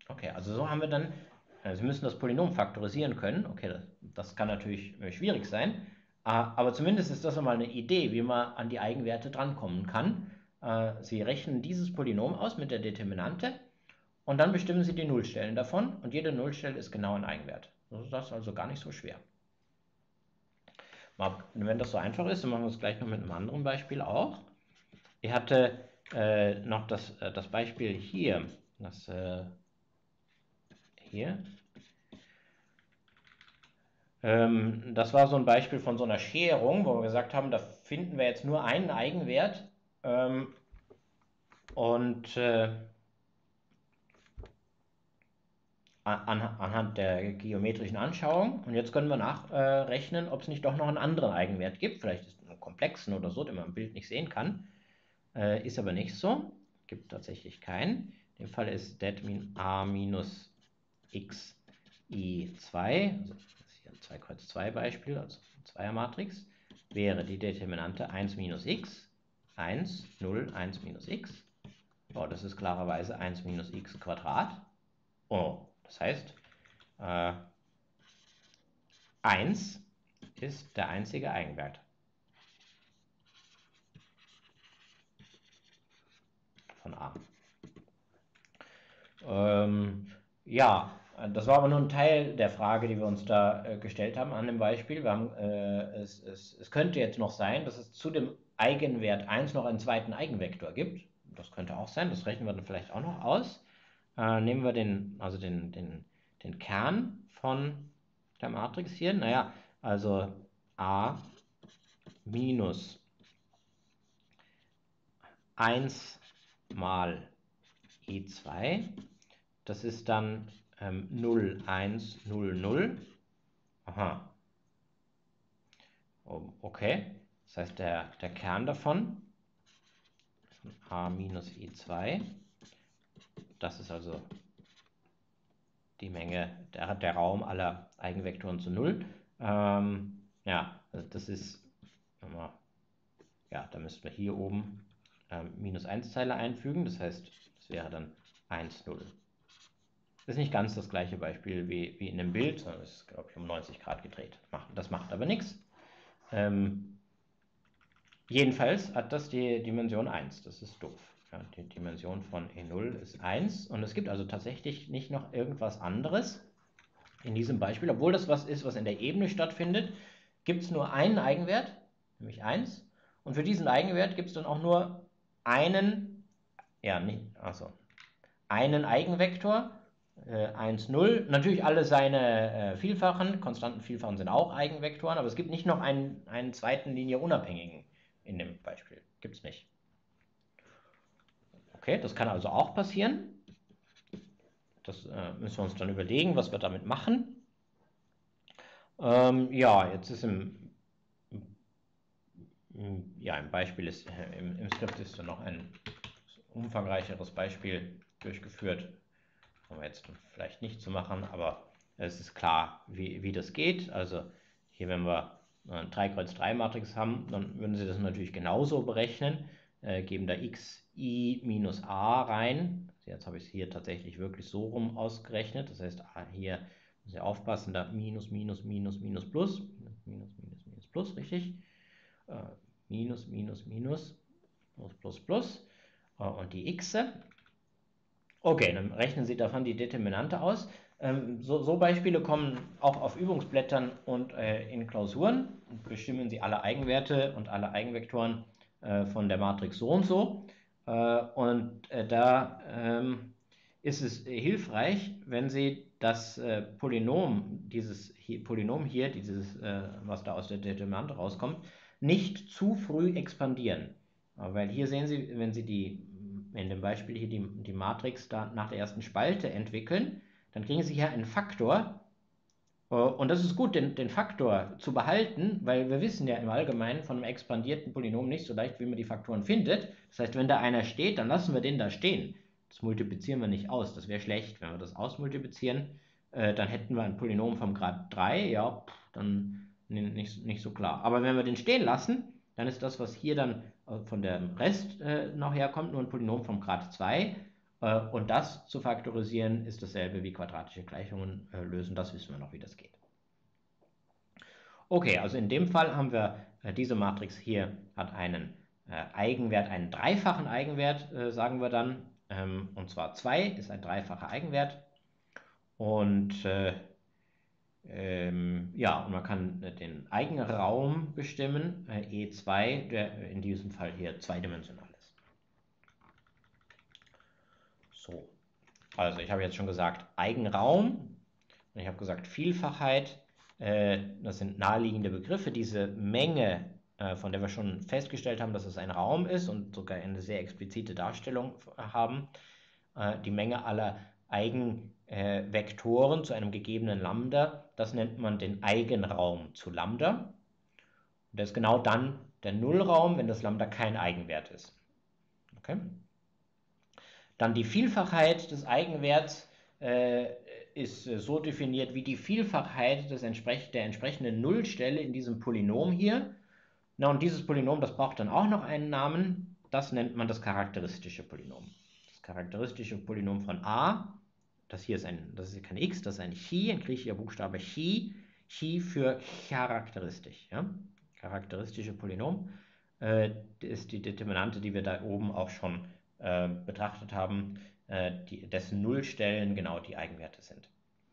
Okay, also so haben wir dann, äh, Sie müssen das Polynom faktorisieren können. Okay, das, das kann natürlich äh, schwierig sein, äh, aber zumindest ist das einmal eine Idee, wie man an die Eigenwerte drankommen kann. Äh, Sie rechnen dieses Polynom aus mit der Determinante und dann bestimmen Sie die Nullstellen davon und jede Nullstelle ist genau ein Eigenwert. Das ist also gar nicht so schwer. Mal, wenn das so einfach ist, dann machen wir es gleich noch mit einem anderen Beispiel auch. Ich hatte äh, noch das, äh, das Beispiel hier, das äh, hier. Ähm, das war so ein Beispiel von so einer Scherung, wo wir gesagt haben, da finden wir jetzt nur einen Eigenwert ähm, und äh, an, anhand der geometrischen Anschauung. Und jetzt können wir nachrechnen, äh, ob es nicht doch noch einen anderen Eigenwert gibt. Vielleicht ist es einen komplexen oder so, den man im Bild nicht sehen kann. Äh, ist aber nicht so. Gibt tatsächlich keinen. In dem Fall ist det min a minus x i zwei, also das ist hier ein zwei Kreuz zwei Beispiel, also eine Zweiermatrix, wäre die Determinante eins minus x, eins, null, eins minus x. Oh, das ist klarerweise eins minus x Quadrat. Oh, das heißt, äh, eins ist der einzige Eigenwert von a. Ähm, ja, das war aber nur ein Teil der Frage, die wir uns da äh, gestellt haben an dem Beispiel. Wir haben, äh, es, es, es könnte jetzt noch sein, dass es zu dem Eigenwert eins noch einen zweiten Eigenvektor gibt. Das könnte auch sein, das rechnen wir dann vielleicht auch noch aus. Äh, nehmen wir den, also den, den, den Kern von der Matrix hier. Naja, also a minus eins mal e zwei. Das ist dann ähm, null, eins, null, null. Aha. Oh, okay. Das heißt, der, der Kern davon, a minus e zwei, das ist also die Menge, der, der Raum aller Eigenvektoren zu null. Ähm, ja, also das ist, ja, da müssten wir hier oben ähm, minus eins Zeile einfügen. Das heißt, das wäre dann eins, null. Das ist nicht ganz das gleiche Beispiel wie, wie in dem Bild, sondern es ist, glaube ich, um neunzig Grad gedreht. Das macht aber nichts. Ähm, jedenfalls hat das die Dimension eins. Das ist doof. Ja, die Dimension von E null ist eins. Und es gibt also tatsächlich nicht noch irgendwas anderes in diesem Beispiel. Obwohl das was ist, was in der Ebene stattfindet, gibt es nur einen Eigenwert, nämlich eins. Und für diesen Eigenwert gibt es dann auch nur einen, ja, nicht, also einen Eigenvektor. eins, null. Natürlich alle seine äh, Vielfachen, konstanten Vielfachen sind auch Eigenvektoren, aber es gibt nicht noch einen, einen zweiten Linie unabhängigen in dem Beispiel. Gibt es nicht. Okay, das kann also auch passieren. Das äh, müssen wir uns dann überlegen, was wir damit machen. Ähm, ja, jetzt ist im, im, ja, im Beispiel ist, äh, im, im Skript ist dann noch ein umfangreicheres Beispiel durchgeführt. Wollen wir jetzt vielleicht nicht zu machen, aber es ist klar, wie, wie das geht. Also hier, wenn wir eine drei Kreuz drei Matrix haben, dann würden Sie das natürlich genauso berechnen, äh, geben da xi minus a rein. Jetzt habe ich es hier tatsächlich wirklich so rum ausgerechnet. Das heißt, hier müssen Sie aufpassen, da minus, minus, minus, minus, plus, minus, minus, minus, plus, richtig. Äh, minus, minus, minus, plus, plus, plus. Äh, und die x. Okay, dann rechnen Sie davon die Determinante aus. Ähm, so, so Beispiele kommen auch auf Übungsblättern und äh, in Klausuren. Bestimmen Sie alle Eigenwerte und alle Eigenvektoren äh, von der Matrix so und so. Äh, und äh, da ähm, ist es hilfreich, wenn Sie das äh, Polynom, dieses hier, Polynom hier, dieses, äh, was da aus der Determinante rauskommt, nicht zu früh expandieren. Weil hier sehen Sie, wenn Sie die in dem Beispiel hier die, die Matrix da nach der ersten Spalte entwickeln, dann kriegen Sie hier einen Faktor. Und das ist gut, den, den Faktor zu behalten, weil wir wissen ja im Allgemeinen von einem expandierten Polynom nicht so leicht, wie man die Faktoren findet. Das heißt, wenn da einer steht, dann lassen wir den da stehen. Das multiplizieren wir nicht aus. Das wäre schlecht, wenn wir das ausmultiplizieren. Äh, dann hätten wir ein Polynom vom Grad drei. Ja, pff, dann nicht, nicht so klar. Aber wenn wir den stehen lassen, dann ist das, was hier dann von dem Rest äh, noch herkommt, nur ein Polynom vom Grad zwei. Äh, und das zu faktorisieren ist dasselbe wie quadratische Gleichungen äh, lösen. Das wissen wir noch, wie das geht. Okay, also in dem Fall haben wir, äh, diese Matrix hier hat einen äh, Eigenwert, einen dreifachen Eigenwert, äh, sagen wir dann. Ähm, und zwar zwei ist ein dreifacher Eigenwert. Und äh, ähm, ja, und man kann äh, den Eigenraum bestimmen, äh, E zwei, der in diesem Fall hier zweidimensional ist. So, also ich habe jetzt schon gesagt Eigenraum und ich habe gesagt Vielfachheit. Äh, das sind naheliegende Begriffe. Diese Menge, äh, von der wir schon festgestellt haben, dass es ein Raum ist und sogar eine sehr explizite Darstellung haben, äh, die Menge aller Eigenvektoren äh, zu einem gegebenen Lambda, das nennt man den Eigenraum zu Lambda. Und das ist genau dann der Nullraum, wenn das Lambda kein Eigenwert ist. Okay? Dann die Vielfachheit des Eigenwerts äh, ist so definiert wie die Vielfachheit des entsprech der entsprechenden Nullstelle in diesem Polynom hier. Na, und dieses Polynom, das braucht dann auch noch einen Namen. Das nennt man das charakteristische Polynom. Das charakteristische Polynom von a, das hier ist ein, das ist kein x, das ist ein chi, ein griechischer Buchstabe chi, chi für charakteristisch. Ja? Charakteristische Polynom äh, ist die Determinante, die wir da oben auch schon äh, betrachtet haben, äh, die, dessen Nullstellen genau die Eigenwerte sind.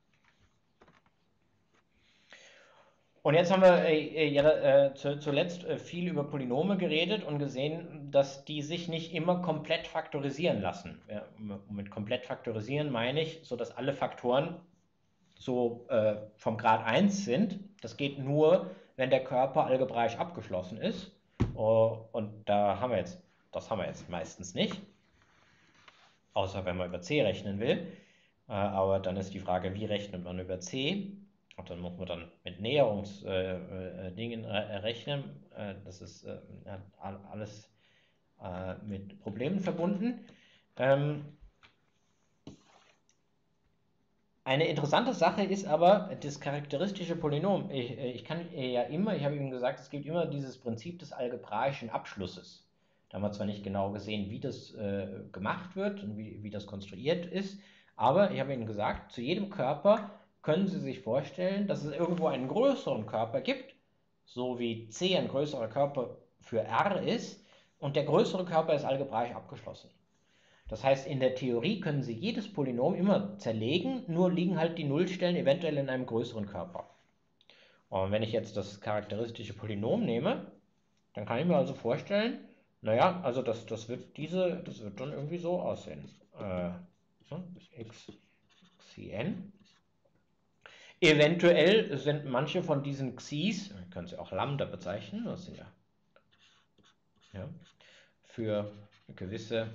Und jetzt haben wir äh, ja, äh, zu, zuletzt äh, viel über Polynome geredet und gesehen, dass die sich nicht immer komplett faktorisieren lassen. Ja, mit komplett faktorisieren meine ich, so dass alle Faktoren so äh, vom Grad eins sind. Das geht nur, wenn der Körper algebraisch abgeschlossen ist. Uh, und da haben wir jetzt, das haben wir jetzt meistens nicht. Außer wenn man über C rechnen will. Uh, aber dann ist die Frage, wie rechnet man über C? Und dann muss man dann mit Näherungsdingen äh, äh, rechnen. Äh, das ist äh, alles äh, mit Problemen verbunden. Ähm, Eine interessante Sache ist aber das charakteristische Polynom. Ich, ich kann ja immer, ich habe Ihnen gesagt, es gibt immer dieses Prinzip des algebraischen Abschlusses. Da haben wir zwar nicht genau gesehen, wie das äh, gemacht wird und wie, wie das konstruiert ist, aber ich habe Ihnen gesagt, zu jedem Körper können Sie sich vorstellen, dass es irgendwo einen größeren Körper gibt, so wie C ein größerer Körper für R ist, und der größere Körper ist algebraisch abgeschlossen. Das heißt, in der Theorie können Sie jedes Polynom immer zerlegen, nur liegen halt die Nullstellen eventuell in einem größeren Körper. Und wenn ich jetzt das charakteristische Polynom nehme, dann kann ich mir also vorstellen, naja, also das, das, wird, diese, das wird dann irgendwie so aussehen. Äh, x, xn. Eventuell sind manche von diesen Xis, wir können sie auch Lambda bezeichnen, das sind ja, ja für gewisse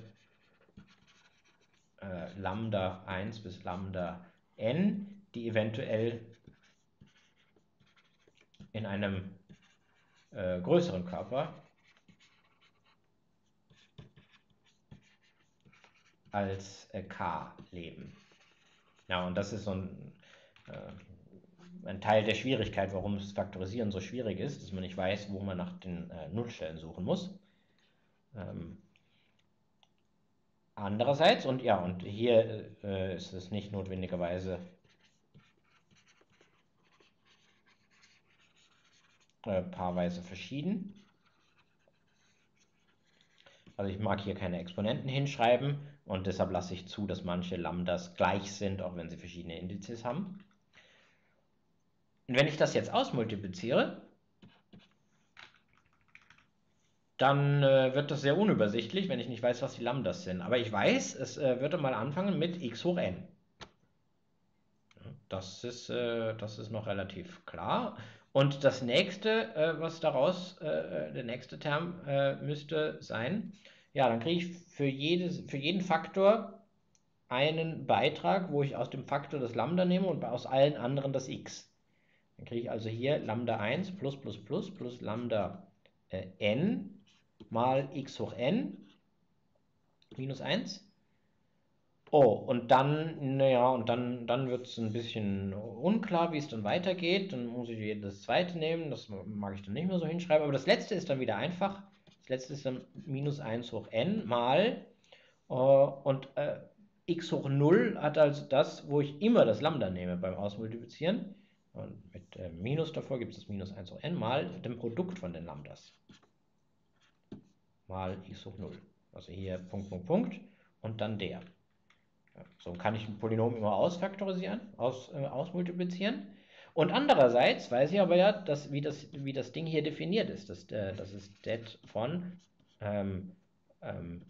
äh, Lambda eins bis Lambda n, die eventuell in einem äh, größeren Körper als äh, K leben. Ja, und das ist so ein, äh, ein Teil der Schwierigkeit, warum das Faktorisieren so schwierig ist, dass man nicht weiß, wo man nach den äh, Nullstellen suchen muss. Ähm, andererseits, und ja, und hier äh, ist es nicht notwendigerweise äh, paarweise verschieden. Also ich mag hier keine Exponenten hinschreiben und deshalb lasse ich zu, dass manche Lambdas gleich sind, auch wenn sie verschiedene Indizes haben. Und wenn ich das jetzt ausmultipliziere, dann äh, wird das sehr unübersichtlich, wenn ich nicht weiß, was die Lambdas sind. Aber ich weiß, es äh, würde mal anfangen mit x hoch n. Das ist, äh, das ist noch relativ klar. Und das nächste, äh, was daraus, äh, der nächste Term äh, müsste sein, ja, dann kriege ich für, jedes, für jeden Faktor einen Beitrag, wo ich aus dem Faktor das Lambda nehme und aus allen anderen das x. Dann kriege ich also hier Lambda eins plus plus plus plus Lambda äh, n mal x hoch n minus eins. Oh, und dann, naja, und dann, dann wird es ein bisschen unklar, wie es dann weitergeht. Dann muss ich das zweite nehmen, das mag ich dann nicht mehr so hinschreiben. Aber das letzte ist dann wieder einfach. Das letzte ist dann minus eins hoch n mal. Uh, und uh, x hoch null hat also das, wo ich immer das Lambda nehme beim Ausmultiplizieren. Und mit äh, Minus davor gibt es das Minus eins hoch n mal dem Produkt von den Lambdas. Mal x hoch null. Also hier Punkt, Punkt, Punkt und dann der. Ja, so kann ich ein Polynom immer ausfaktorisieren, aus, äh, ausmultiplizieren. Und andererseits weiß ich aber ja, dass, wie, das, wie das Ding hier definiert ist. Das, äh, das ist det von ähm, ähm,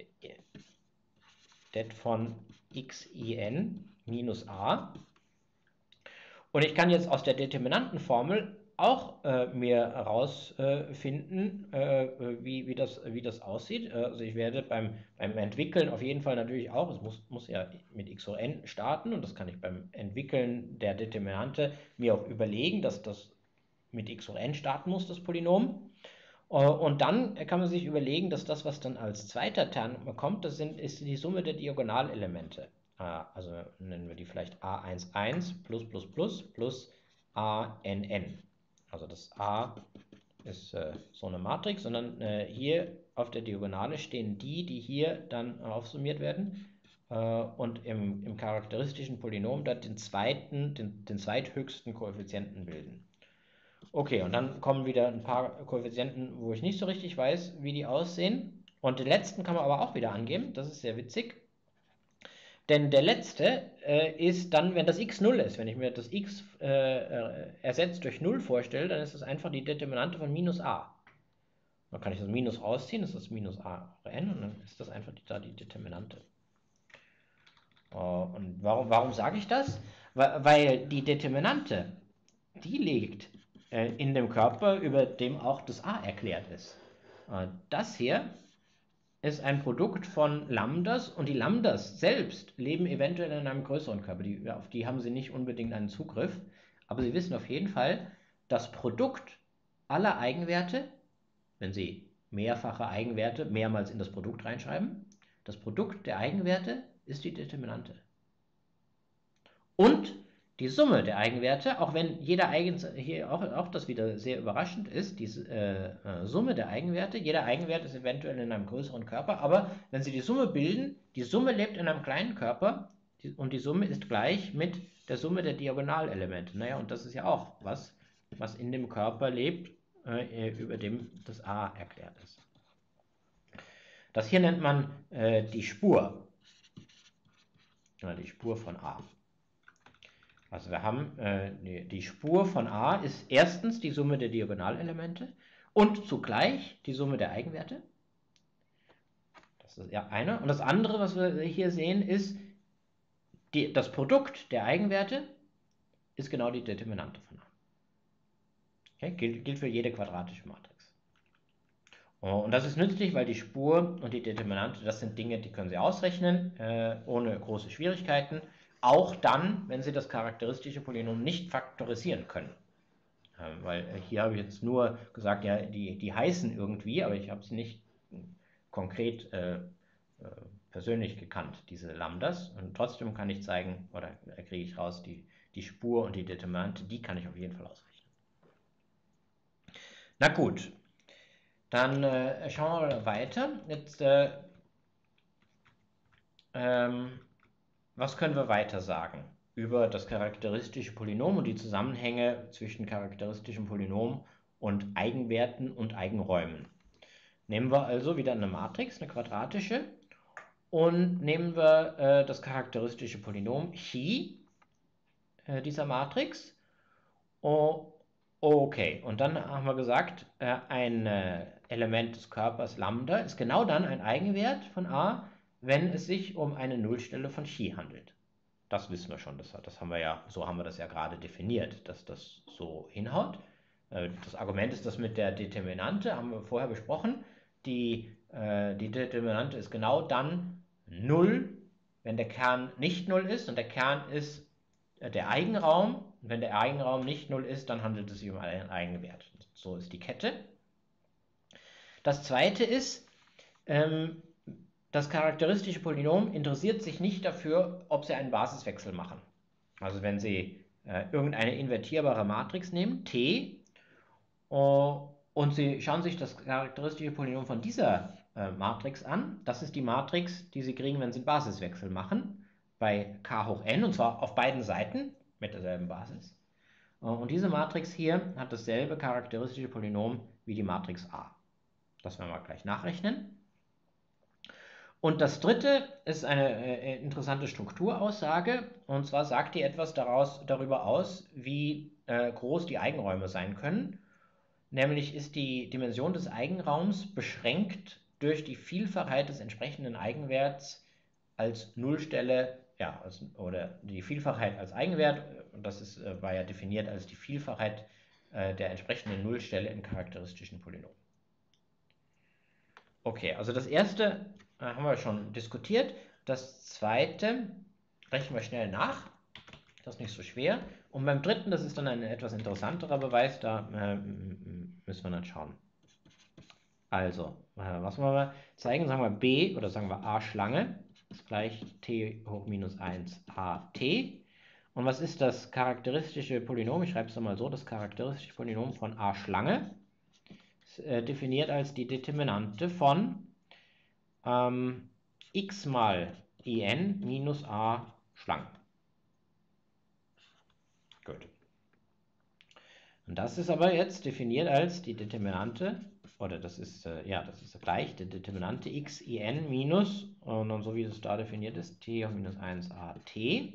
det von xin minus a. Und ich kann jetzt aus der Determinantenformel auch äh, mir herausfinden, äh, äh, wie, wie, das, wie das aussieht. Also ich werde beim, beim Entwickeln auf jeden Fall natürlich auch, es muss, muss ja mit x hoch n starten und das kann ich beim Entwickeln der Determinante mir auch überlegen, dass das mit x hoch n starten muss, das Polynom. Und dann kann man sich überlegen, dass das, was dann als zweiter Term kommt, das sind, ist die Summe der Diagonalelemente. Also nennen wir die vielleicht a eins eins plus plus plus plus a n n. Also das A ist äh, so eine Matrix, sondern äh, hier auf der Diagonale stehen die, die hier dann aufsummiert werden äh, und im, im charakteristischen Polynom dann den zweiten, den, den zweithöchsten Koeffizienten bilden. Okay, und dann kommen wieder ein paar Koeffizienten, wo ich nicht so richtig weiß, wie die aussehen. Und den letzten kann man aber auch wieder angeben, das ist sehr witzig. Denn der letzte äh, ist dann, wenn das x null ist. Wenn ich mir das x äh, ersetzt durch null vorstelle, dann ist das einfach die Determinante von minus a. Dann kann ich das Minus rausziehen, das ist minus a n und dann ist das einfach die, da die Determinante. Uh, und warum, warum sage ich das? Weil die Determinante, die liegt äh, in dem Körper, über dem auch das a erklärt ist. Uh, das hier ist ein Produkt von Lambdas und die Lambdas selbst leben eventuell in einem größeren Körper. Die, auf die haben sie nicht unbedingt einen Zugriff, aber sie wissen auf jeden Fall, das Produkt aller Eigenwerte, wenn sie mehrfache Eigenwerte mehrmals in das Produkt reinschreiben, das Produkt der Eigenwerte ist die Determinante. Und die Summe der Eigenwerte, auch wenn jeder Eigen, hier auch, auch das wieder sehr überraschend ist, die äh, Summe der Eigenwerte, jeder Eigenwert ist eventuell in einem größeren Körper, aber wenn sie die Summe bilden, die Summe lebt in einem kleinen Körper die, und die Summe ist gleich mit der Summe der Diagonalelemente. Naja, und das ist ja auch was, was in dem Körper lebt, äh, über dem das a erklärt ist. Das hier nennt man äh, die Spur, ja, die Spur von a. Also wir haben, äh, die, die Spur von a ist erstens die Summe der Diagonalelemente und zugleich die Summe der Eigenwerte. Das ist ja eine. Und das andere, was wir hier sehen, ist, die, das Produkt der Eigenwerte ist genau die Determinante von a. Okay? Gilt, gilt für jede quadratische Matrix. Und das ist nützlich, weil die Spur und die Determinante, das sind Dinge, die können Sie ausrechnen, äh, ohne große Schwierigkeiten. Auch dann, wenn Sie das charakteristische Polynom nicht faktorisieren können. Ähm, weil hier habe ich jetzt nur gesagt, ja, die, die heißen irgendwie, aber ich habe sie nicht konkret äh, äh, persönlich gekannt, diese Lambdas. Und trotzdem kann ich zeigen, oder kriege ich raus, die, die Spur und die Determinante, die kann ich auf jeden Fall ausrechnen. Na gut, dann äh, schauen wir weiter. Jetzt, äh, ähm, was können wir weiter sagen über das charakteristische Polynom und die Zusammenhänge zwischen charakteristischem Polynom und Eigenwerten und Eigenräumen? Nehmen wir also wieder eine Matrix, eine quadratische, und nehmen wir äh, das charakteristische Polynom Chi äh, dieser Matrix. Oh, okay, und dann haben wir gesagt, äh, ein äh, Element des Körpers Lambda ist genau dann ein Eigenwert von a, wenn es sich um eine Nullstelle von Chi handelt. Das wissen wir schon, das, das haben wir ja, so haben wir das ja gerade definiert, dass das so hinhaut. Äh, das Argument ist das mit der Determinante, haben wir vorher besprochen. Die, äh, die Determinante ist genau dann null, wenn der Kern nicht null ist und der Kern ist äh, der Eigenraum. Und wenn der Eigenraum nicht null ist, dann handelt es sich um einen Eigenwert. So ist die Kette. Das zweite ist, ähm, das charakteristische Polynom interessiert sich nicht dafür, ob Sie einen Basiswechsel machen. Also wenn Sie äh, irgendeine invertierbare Matrix nehmen, T, uh, und Sie schauen sich das charakteristische Polynom von dieser äh, Matrix an. Das ist die Matrix, die Sie kriegen, wenn Sie einen Basiswechsel machen, bei k hoch n, und zwar auf beiden Seiten mit derselben Basis. Und diese Matrix hier hat dasselbe charakteristische Polynom wie die Matrix A. Das werden wir gleich nachrechnen. Und das dritte ist eine äh, interessante Strukturaussage, und zwar sagt die etwas daraus, darüber aus, wie äh, groß die Eigenräume sein können. Nämlich ist die Dimension des Eigenraums beschränkt durch die Vielfachheit des entsprechenden Eigenwerts als Nullstelle, ja, als, oder die Vielfachheit als Eigenwert, und das ist, äh, war ja definiert als die Vielfachheit äh, der entsprechenden Nullstelle im charakteristischen Polynom. Okay, also das erste äh, haben wir schon diskutiert. Das zweite rechnen wir schnell nach. Das ist nicht so schwer. Und beim dritten, das ist dann ein etwas interessanterer Beweis, da äh, müssen wir dann schauen. Also, äh, was wollen wir zeigen? Sagen wir b oder sagen wir a Schlange ist gleich t hoch minus eins at. Und was ist das charakteristische Polynom? Ich schreibe es mal so, das charakteristische Polynom von a Schlange ist äh, definiert als die Determinante von ähm, x mal in minus a Schlange. Gut. Und das ist aber jetzt definiert als die Determinante, oder das ist, äh, ja, das ist gleich, die Determinante x in minus, und dann so wie es da definiert ist, t hoch minus eins at.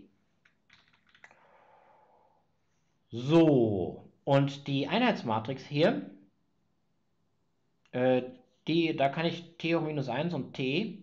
So, und die Einheitsmatrix hier, äh, die, da kann ich t hoch minus eins und t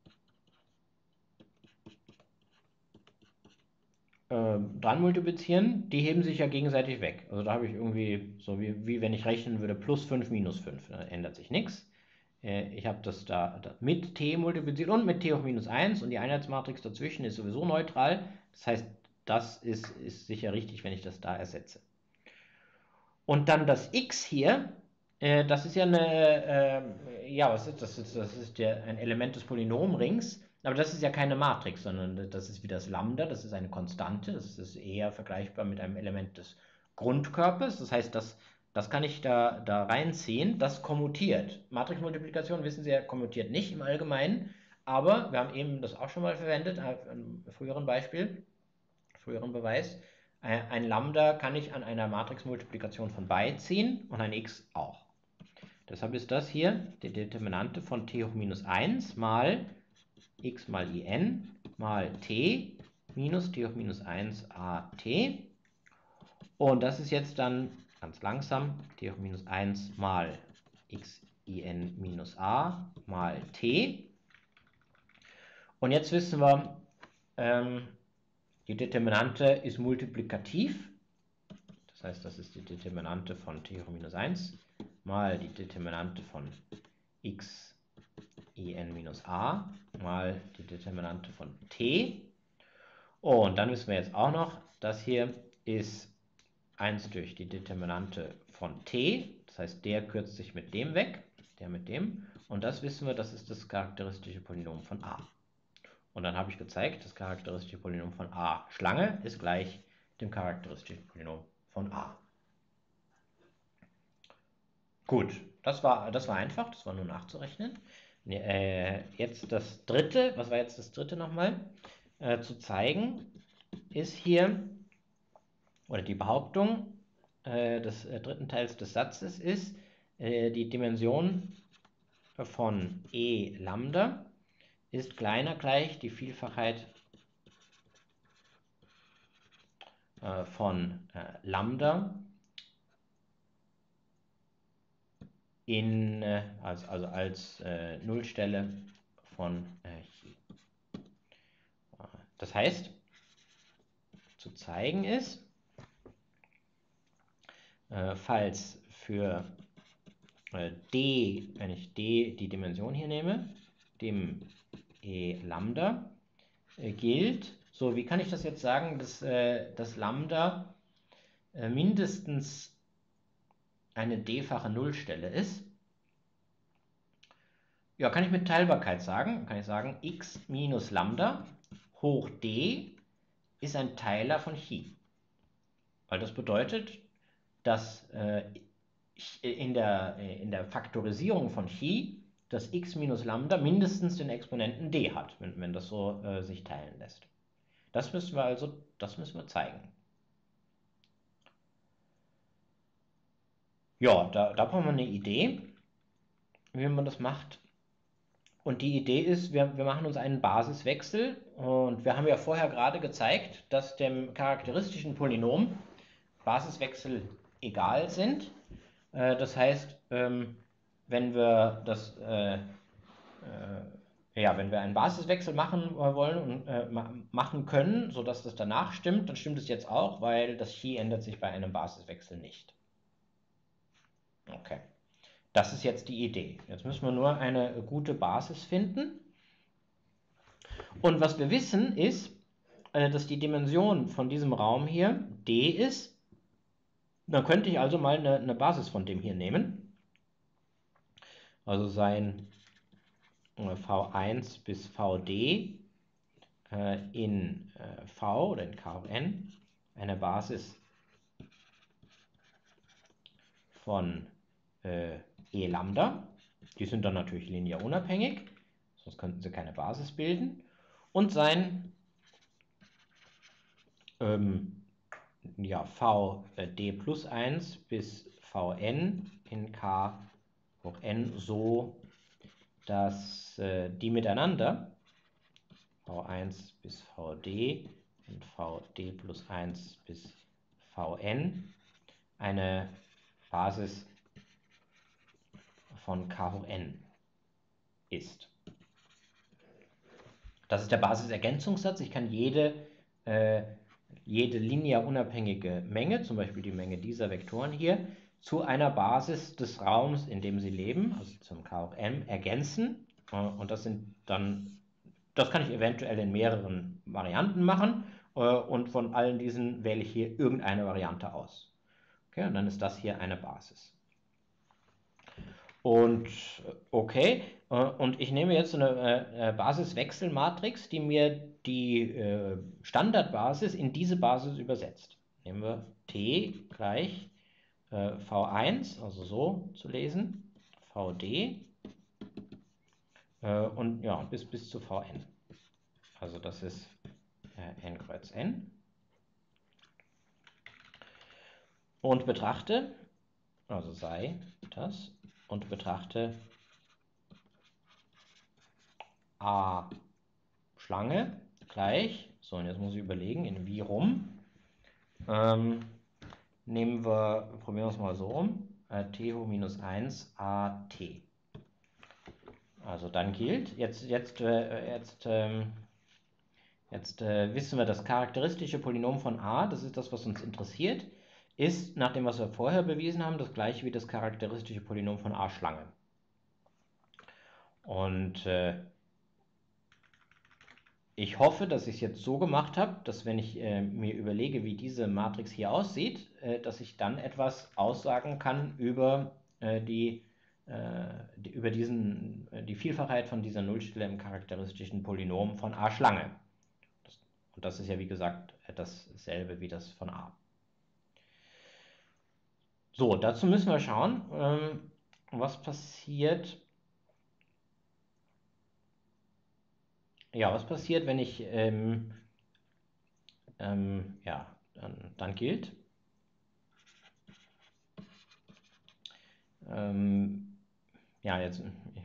äh, dran multiplizieren, die heben sich ja gegenseitig weg. Also da habe ich irgendwie, so wie, wie wenn ich rechnen würde, plus fünf minus fünf, da ändert sich nichts. Äh, ich habe das da, da mit t multipliziert und mit t hoch minus eins, und die Einheitsmatrix dazwischen ist sowieso neutral. Das heißt, das ist, ist sicher richtig, wenn ich das da ersetze. Und dann das x hier, äh, das ist ja eine, äh, ja, was ist das? Das ist ja ein Element des Polynomrings, aber das ist ja keine Matrix, sondern das ist wie das Lambda, das ist eine Konstante, das ist eher vergleichbar mit einem Element des Grundkörpers. Das heißt, das, das kann ich da, da reinziehen, das kommutiert. Matrixmultiplikation, wissen Sie ja, kommutiert nicht im Allgemeinen, aber wir haben eben das auch schon mal verwendet, einem früheren Beispiel, früheren Beweis. Ein Lambda kann ich an einer Matrixmultiplikation von beiziehen und ein x auch. Deshalb ist das hier die Determinante von t hoch minus eins mal x mal in mal t minus t hoch minus eins at. Und das ist jetzt dann ganz langsam t hoch minus eins mal x in minus a mal t. Und jetzt wissen wir, ähm, die Determinante ist multiplikativ. Das heißt, das ist die Determinante von t hoch minus eins mal die Determinante von x in minus a mal die Determinante von t. Und dann wissen wir jetzt auch noch, das hier ist eins durch die Determinante von t. Das heißt, der kürzt sich mit dem weg, der mit dem. Und das wissen wir, das ist das charakteristische Polynom von a. Und dann habe ich gezeigt, das charakteristische Polynom von a Schlange ist gleich dem charakteristischen Polynom von a. Gut, das war, das war einfach, das war nur nachzurechnen. Äh, jetzt das dritte, was war jetzt das dritte nochmal? Äh, zu zeigen ist hier, oder die Behauptung äh, des äh, dritten Teils des Satzes ist, äh, die Dimension von e Lambda ist kleiner gleich die Vielfachheit äh, von äh, Lambda in, äh, als, also als äh, Nullstelle von äh, Chi. Das heißt, zu zeigen ist, äh, falls für äh, d, wenn ich d die Dimension hier nehme, dem e Lambda äh, gilt, so wie kann ich das jetzt sagen, dass äh, das Lambda äh, mindestens eine d-fache Nullstelle ist? Ja, kann ich mit Teilbarkeit sagen, kann ich sagen, x minus Lambda hoch d ist ein Teiler von Chi. Weil das bedeutet, dass äh, in, der, in der Faktorisierung von Chi dass x minus Lambda mindestens den Exponenten d hat, wenn, wenn das so äh, sich teilen lässt. Das müssen wir also, das müssen wir zeigen. Ja, da, da brauchen wir eine Idee, wie man das macht. Und die Idee ist, wir, wir machen uns einen Basiswechsel und wir haben ja vorher gerade gezeigt, dass dem charakteristischen Polynom Basiswechsel egal sind. Äh, das heißt, ähm, wenn wir das äh, äh, ja, wenn wir einen Basiswechsel machen wollen und äh, machen können, sodass das danach stimmt, dann stimmt es jetzt auch, weil das Chi ändert sich bei einem Basiswechsel nicht. Okay, das ist jetzt die Idee. Jetzt müssen wir nur eine gute Basis finden. Und was wir wissen ist, äh, dass die Dimension von diesem Raum hier d ist. Dann könnte ich also mal eine, eine Basis von dem hier nehmen. Also sein v eins bis vd äh, in äh, v oder in K hoch n eine Basis von äh, e Lambda. Die sind dann natürlich linear unabhängig, sonst könnten sie keine Basis bilden. Und sein ähm, ja, vd plus eins bis vn in K hoch n so, dass äh, die miteinander v eins bis vd und vd plus eins bis vn eine Basis von K hoch n ist. Das ist der Basisergänzungssatz. Ich kann jede, äh, jede linear unabhängige Menge, zum Beispiel die Menge dieser Vektoren hier, zu einer Basis des Raums, in dem sie leben, also zum K hoch n, ergänzen. Äh, und das sind dann, das kann ich eventuell in mehreren Varianten machen. Äh, und von allen diesen wähle ich hier irgendeine Variante aus. Okay, und dann ist das hier eine Basis. Und okay, und ich nehme jetzt eine Basiswechselmatrix, die mir die Standardbasis in diese Basis übersetzt. Nehmen wir T gleich v eins, also so zu lesen, vd und ja, bis, bis zu vn. Also das ist n kreuz n. Und betrachte, also sei das, und betrachte a Schlange gleich, so und jetzt muss ich überlegen, in wie rum, ähm, nehmen wir, probieren wir es mal so rum, äh, t hoch minus eins a t. Also dann gilt, jetzt, jetzt, äh, jetzt, ähm, jetzt äh, wissen wir, das charakteristische Polynom von a, das ist das, was uns interessiert, ist, nach dem, was wir vorher bewiesen haben, das gleiche wie das charakteristische Polynom von a Schlange. Und äh, ich hoffe, dass ich es jetzt so gemacht habe, dass wenn ich äh, mir überlege, wie diese Matrix hier aussieht, äh, dass ich dann etwas aussagen kann über, äh, die, äh, die, über diesen, äh, die Vielfachheit von dieser Nullstelle im charakteristischen Polynom von a Schlange. Das, und das ist ja wie gesagt dasselbe wie das von a. So, dazu müssen wir schauen, ähm, was passiert. Ja, was passiert, wenn ich, ähm, ähm, ja, dann, dann gilt, ähm, ja, jetzt,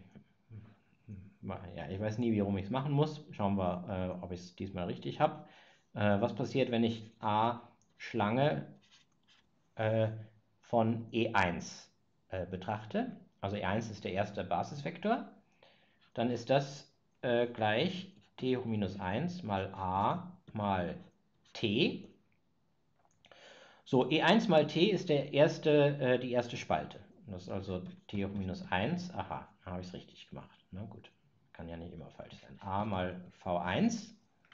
ja, ich weiß nie, warum ich es machen muss. Schauen wir, äh, ob ich es diesmal richtig habe. Äh, was passiert, wenn ich a Schlange äh, von e eins äh, betrachte? Also e eins ist der erste Basisvektor. Dann ist das äh, gleich t hoch minus eins mal a mal t. So, e eins mal t ist der erste, äh, die erste Spalte. Das ist also t hoch minus eins. Aha, dann habe ich es richtig gemacht. Na gut, kann ja nicht immer falsch sein. A mal v eins.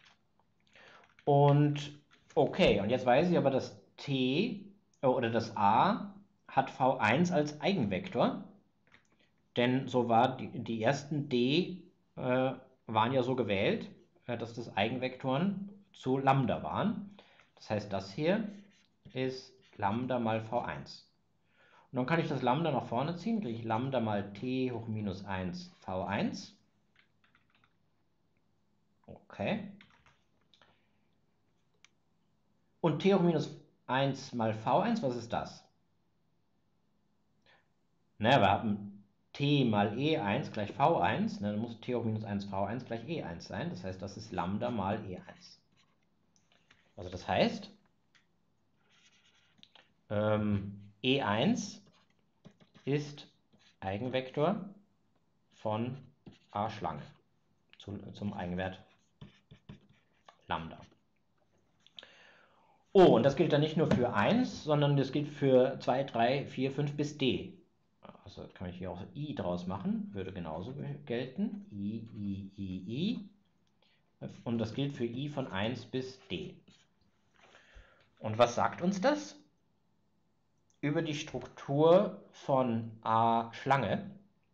Und okay, und jetzt weiß ich aber, dass t äh, oder das a hat v eins als Eigenvektor. Denn so war die, die ersten d äh, waren ja so gewählt, äh, dass das Eigenvektoren zu Lambda waren. Das heißt, das hier ist Lambda mal v eins. dann kann ich das Lambda nach vorne ziehen, kriege ich Lambda mal t hoch minus eins v eins. Okay. Und t hoch minus eins mal v eins, was ist das? Naja, wir haben t mal e eins gleich v eins, ne, dann muss t hoch minus eins v eins gleich e eins sein. Das heißt, das ist Lambda mal e eins. Also das heißt, ähm, e eins ist Eigenvektor von a Schlange zu, zum Eigenwert Lambda. Oh, und das gilt dann nicht nur für eins, sondern das gilt für zwei, drei, vier, fünf bis d. Also kann ich hier auch i draus machen, würde genauso gelten. I, i, i, i. Und das gilt für i von eins bis d. Und was sagt uns das? Über die Struktur von a Schlange.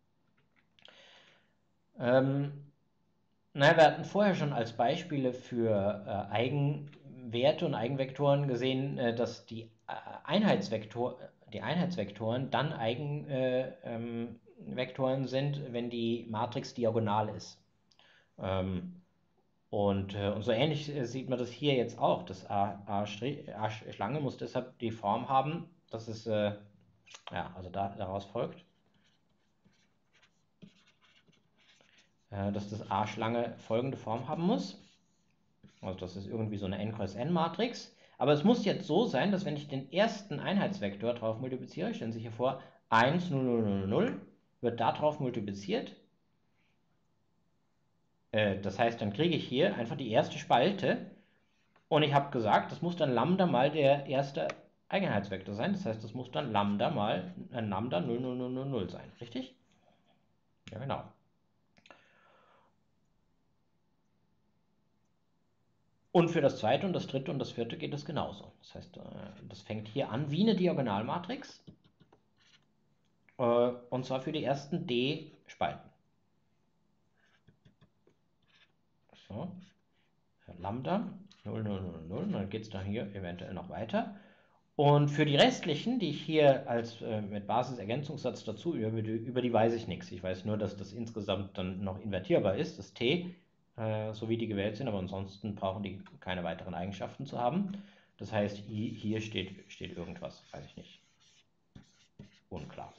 Ähm, naja, wir hatten vorher schon als Beispiele für äh, Eigenwerte und Eigenvektoren gesehen, äh, dass die, äh, Einheitsvektor, die Einheitsvektoren dann Eigenvektoren äh, ähm, sind, wenn die Matrix diagonal ist. Ähm, und, äh, und so ähnlich äh, sieht man das hier jetzt auch. Das A, A, A Schlange muss deshalb die Form haben, dass es, äh, ja, also da, daraus folgt, äh, dass das A Schlange folgende Form haben muss. Also das ist irgendwie so eine n kreuz n Matrix. Aber es muss jetzt so sein, dass wenn ich den ersten Einheitsvektor drauf multipliziere, stellen Sie sich hier vor, eins, null, null, null, null, wird da drauf multipliziert. Äh, das heißt, dann kriege ich hier einfach die erste Spalte. Und ich habe gesagt, das muss dann Lambda mal der erste Eigenheitsvektor sein. Das heißt, das muss dann Lambda mal äh, Lambda null, null, null, null, null sein. Richtig? Ja, genau. Und für das zweite und das dritte und das vierte geht es genauso. Das heißt, das fängt hier an wie eine Diagonalmatrix. Und zwar für die ersten d-Spalten. So. Lambda null, null, null, null. Und dann geht es dann hier eventuell noch weiter. Und für die restlichen, die ich hier als äh, mit Basisergänzungssatz dazu, über die, über die weiß ich nichts. Ich weiß nur, dass das insgesamt dann noch invertierbar ist, das t, äh, so wie die gewählt sind, aber ansonsten brauchen die keine weiteren Eigenschaften zu haben. Das heißt, hier steht, steht irgendwas, weiß ich nicht. Unklar.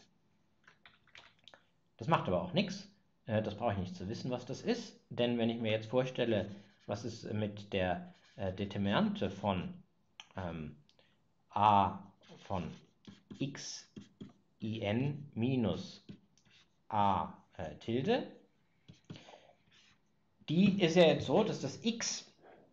Das macht aber auch nichts. Äh, das brauche ich nicht zu wissen, was das ist, denn wenn ich mir jetzt vorstelle, was ist mit der äh, Determinante von ähm, a von x in minus a äh, Tilde, die ist ja jetzt so, dass das x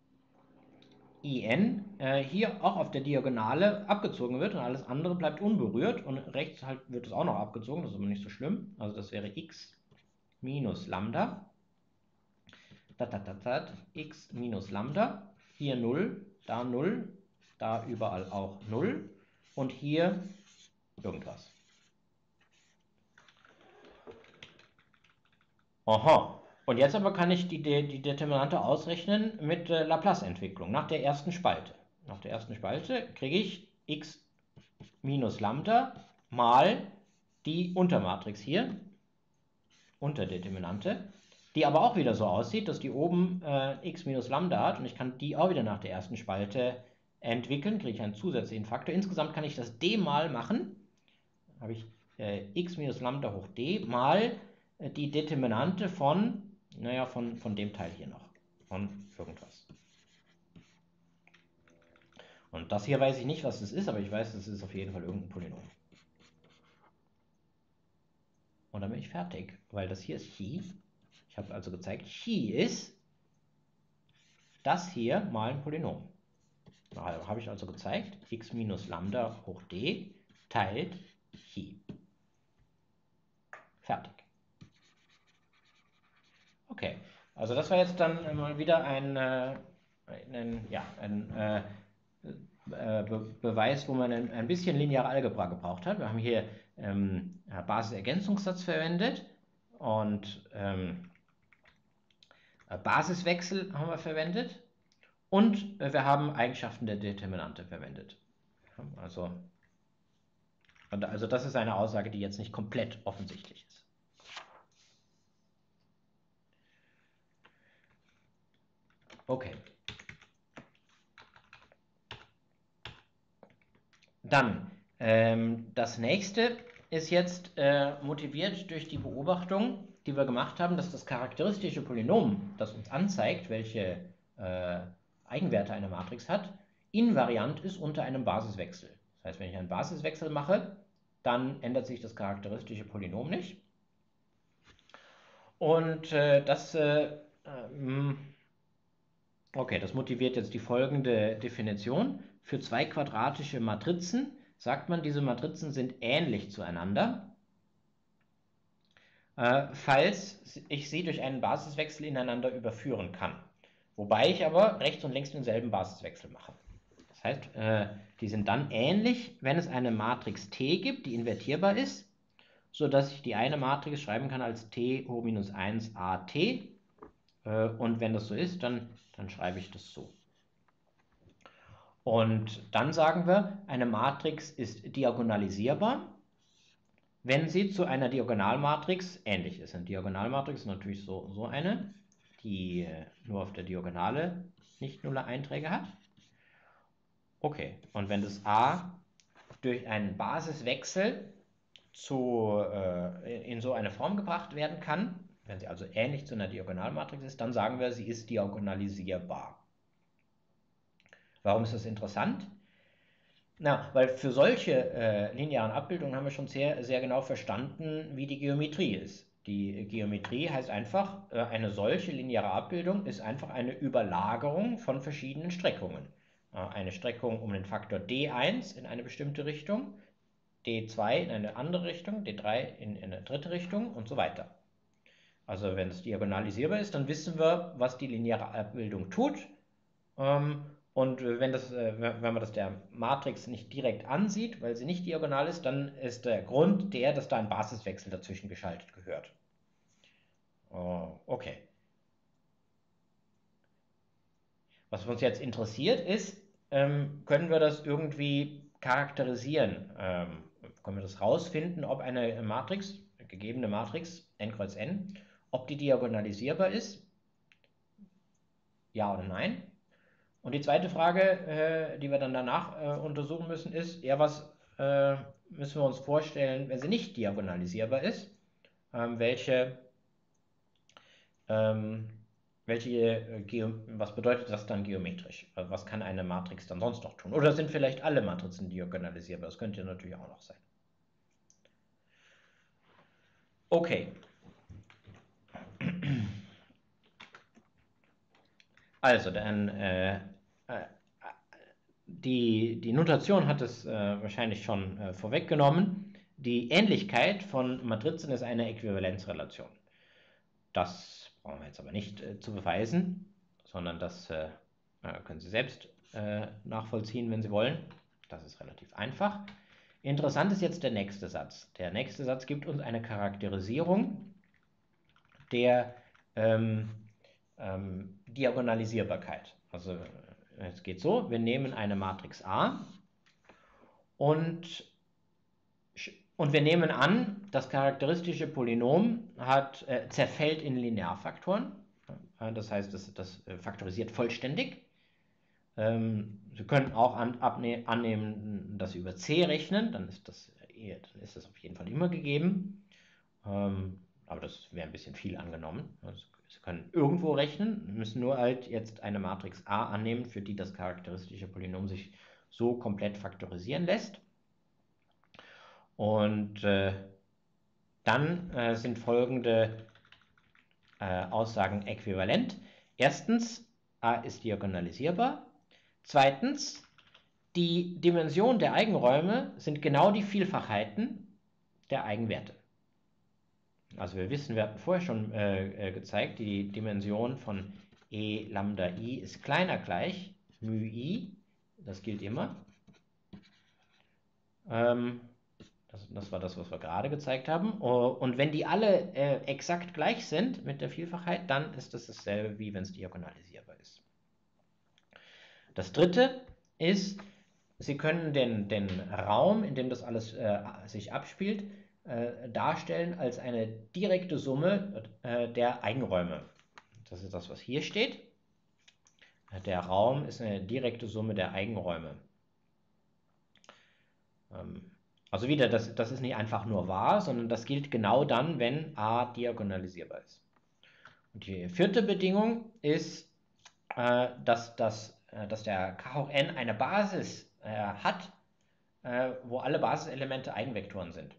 in äh, hier auch auf der Diagonale abgezogen wird und alles andere bleibt unberührt und rechts halt wird es auch noch abgezogen, das ist aber nicht so schlimm. Also das wäre x minus Lambda, dat, dat, dat, dat, x minus Lambda, hier null, da null, da überall auch null und hier irgendwas. Aha. Und jetzt aber kann ich die, die Determinante ausrechnen mit äh, Laplace-Entwicklung nach der ersten Spalte. Nach der ersten Spalte kriege ich x minus Lambda mal die Untermatrix hier, Unterdeterminante, die aber auch wieder so aussieht, dass die oben äh, x minus Lambda hat und ich kann die auch wieder nach der ersten Spalte entwickeln, kriege ich einen zusätzlichen Faktor. Insgesamt kann ich das d mal machen, habe ich äh, x minus Lambda hoch d mal äh, die Determinante von, naja, von, von dem Teil hier noch, von irgendwas. Und das hier weiß ich nicht, was das ist, aber ich weiß, das ist auf jeden Fall irgendein Polynom. Und dann bin ich fertig, weil das hier ist Chi. Ich habe also gezeigt, Chi ist das hier mal ein Polynom. Also habe ich also gezeigt, x minus Lambda hoch d teilt Chi. Fertig. Okay, also das war jetzt dann mal wieder ein, äh, ein, ja, ein äh, Be Beweis, wo man ein, ein bisschen lineare Algebra gebraucht hat. Wir haben hier ähm, Basisergänzungssatz verwendet und ähm, Basiswechsel haben wir verwendet und wir haben Eigenschaften der Determinante verwendet. Also Und also das ist eine Aussage, die jetzt nicht komplett offensichtlich ist. Okay. Dann, ähm, das nächste ist jetzt äh, motiviert durch die Beobachtung, die wir gemacht haben, dass das charakteristische Polynom, das uns anzeigt, welche äh, Eigenwerte eine Matrix hat, invariant ist unter einem Basiswechsel. Das heißt, wenn ich einen Basiswechsel mache, dann ändert sich das charakteristische Polynom nicht. Und äh, das, äh, ähm, okay, das motiviert jetzt die folgende Definition. Für zwei quadratische Matrizen sagt man, diese Matrizen sind ähnlich zueinander, äh, falls ich sie durch einen Basiswechsel ineinander überführen kann. Wobei ich aber rechts und links denselben Basiswechsel mache. Das heißt, äh, die sind dann ähnlich, wenn es eine Matrix T gibt, die invertierbar ist, sodass ich die eine Matrix schreiben kann als T hoch minus eins A T. Äh, und wenn das so ist, dann, dann schreibe ich das so. Und dann sagen wir, eine Matrix ist diagonalisierbar, wenn sie zu einer Diagonalmatrix ähnlich ist. Eine Diagonalmatrix ist natürlich so, so eine, die nur auf der Diagonale nicht nulle Einträge hat. Okay, und wenn das A durch einen Basiswechsel zu, äh, in so eine Form gebracht werden kann, wenn sie also ähnlich zu einer Diagonalmatrix ist, dann sagen wir, sie ist diagonalisierbar. Warum ist das interessant? Na, weil für solche äh, linearen Abbildungen haben wir schon sehr, sehr genau verstanden, wie die Geometrie ist. Die Geometrie heißt einfach, äh, eine solche lineare Abbildung ist einfach eine Überlagerung von verschiedenen Streckungen. Äh, eine Streckung um den Faktor d eins in eine bestimmte Richtung, d zwei in eine andere Richtung, d drei in, in eine dritte Richtung und so weiter. Also wenn es diagonalisierbar ist, dann wissen wir, was die lineare Abbildung tut. Ähm, und wenn, das, wenn man das der Matrix nicht direkt ansieht, weil sie nicht diagonal ist, dann ist der Grund der, dass da ein Basiswechsel dazwischen geschaltet gehört. Oh, okay. Was uns jetzt interessiert ist, ähm, können wir das irgendwie charakterisieren? Ähm, können wir das rausfinden, ob eine Matrix, eine gegebene Matrix, n kreuz n, ob die diagonalisierbar ist? Ja oder nein? Und die zweite Frage, äh, die wir dann danach äh, untersuchen müssen, ist, ja, was äh, müssen wir uns vorstellen, wenn sie nicht diagonalisierbar ist? Ähm, welche, ähm, welche äh, was bedeutet das dann geometrisch? Also was kann eine Matrix dann sonst noch tun? Oder sind vielleicht alle Matrizen diagonalisierbar? Das könnte natürlich auch noch sein. Okay. Also, dann äh, äh, Die, die Notation hat es äh, wahrscheinlich schon äh, vorweggenommen. Die Ähnlichkeit von Matrizen ist eine Äquivalenzrelation. Das brauchen wir jetzt aber nicht äh, zu beweisen, sondern das äh, können Sie selbst äh, nachvollziehen, wenn Sie wollen. Das ist relativ einfach. Interessant ist jetzt der nächste Satz. Der nächste Satz gibt uns eine Charakterisierung der ähm, ähm, Diagonalisierbarkeit. Also es geht so, wir nehmen eine Matrix A und, und wir nehmen an, das charakteristische Polynom hat, äh, zerfällt in Linearfaktoren. Das heißt, das, das faktorisiert vollständig. Ähm, Sie können auch an, abne- annehmen, dass Sie über C rechnen, dann ist das, dann ist das auf jeden Fall immer gegeben. Ähm, aber das wäre ein bisschen viel angenommen. Also, Sie können irgendwo rechnen, müssen nur halt jetzt eine Matrix A annehmen, für die das charakteristische Polynom sich so komplett faktorisieren lässt. Und äh, dann äh, sind folgende äh, Aussagen äquivalent. Erstens, A ist diagonalisierbar. Zweitens, die Dimension der Eigenräume sind genau die Vielfachheiten der Eigenwerte. Also wir wissen, wir hatten vorher schon äh, gezeigt, die Dimension von E Lambda I ist kleiner gleich μ I, das gilt immer. Ähm, das, das war das, was wir gerade gezeigt haben. Und wenn die alle äh, exakt gleich sind mit der Vielfachheit, dann ist das dasselbe, wie wenn es diagonalisierbar ist. Das dritte ist, Sie können den, den Raum, in dem das alles äh, sich abspielt, äh, darstellen als eine direkte Summe äh, der Eigenräume. Das ist das, was hier steht. Der Raum ist eine direkte Summe der Eigenräume. Ähm, also wieder, das, das ist nicht einfach nur wahr, sondern das gilt genau dann, wenn A diagonalisierbar ist. Und die vierte Bedingung ist, äh, dass, dass, äh, dass der K hoch n eine Basis äh, hat, äh, wo alle Basiselemente Eigenvektoren sind.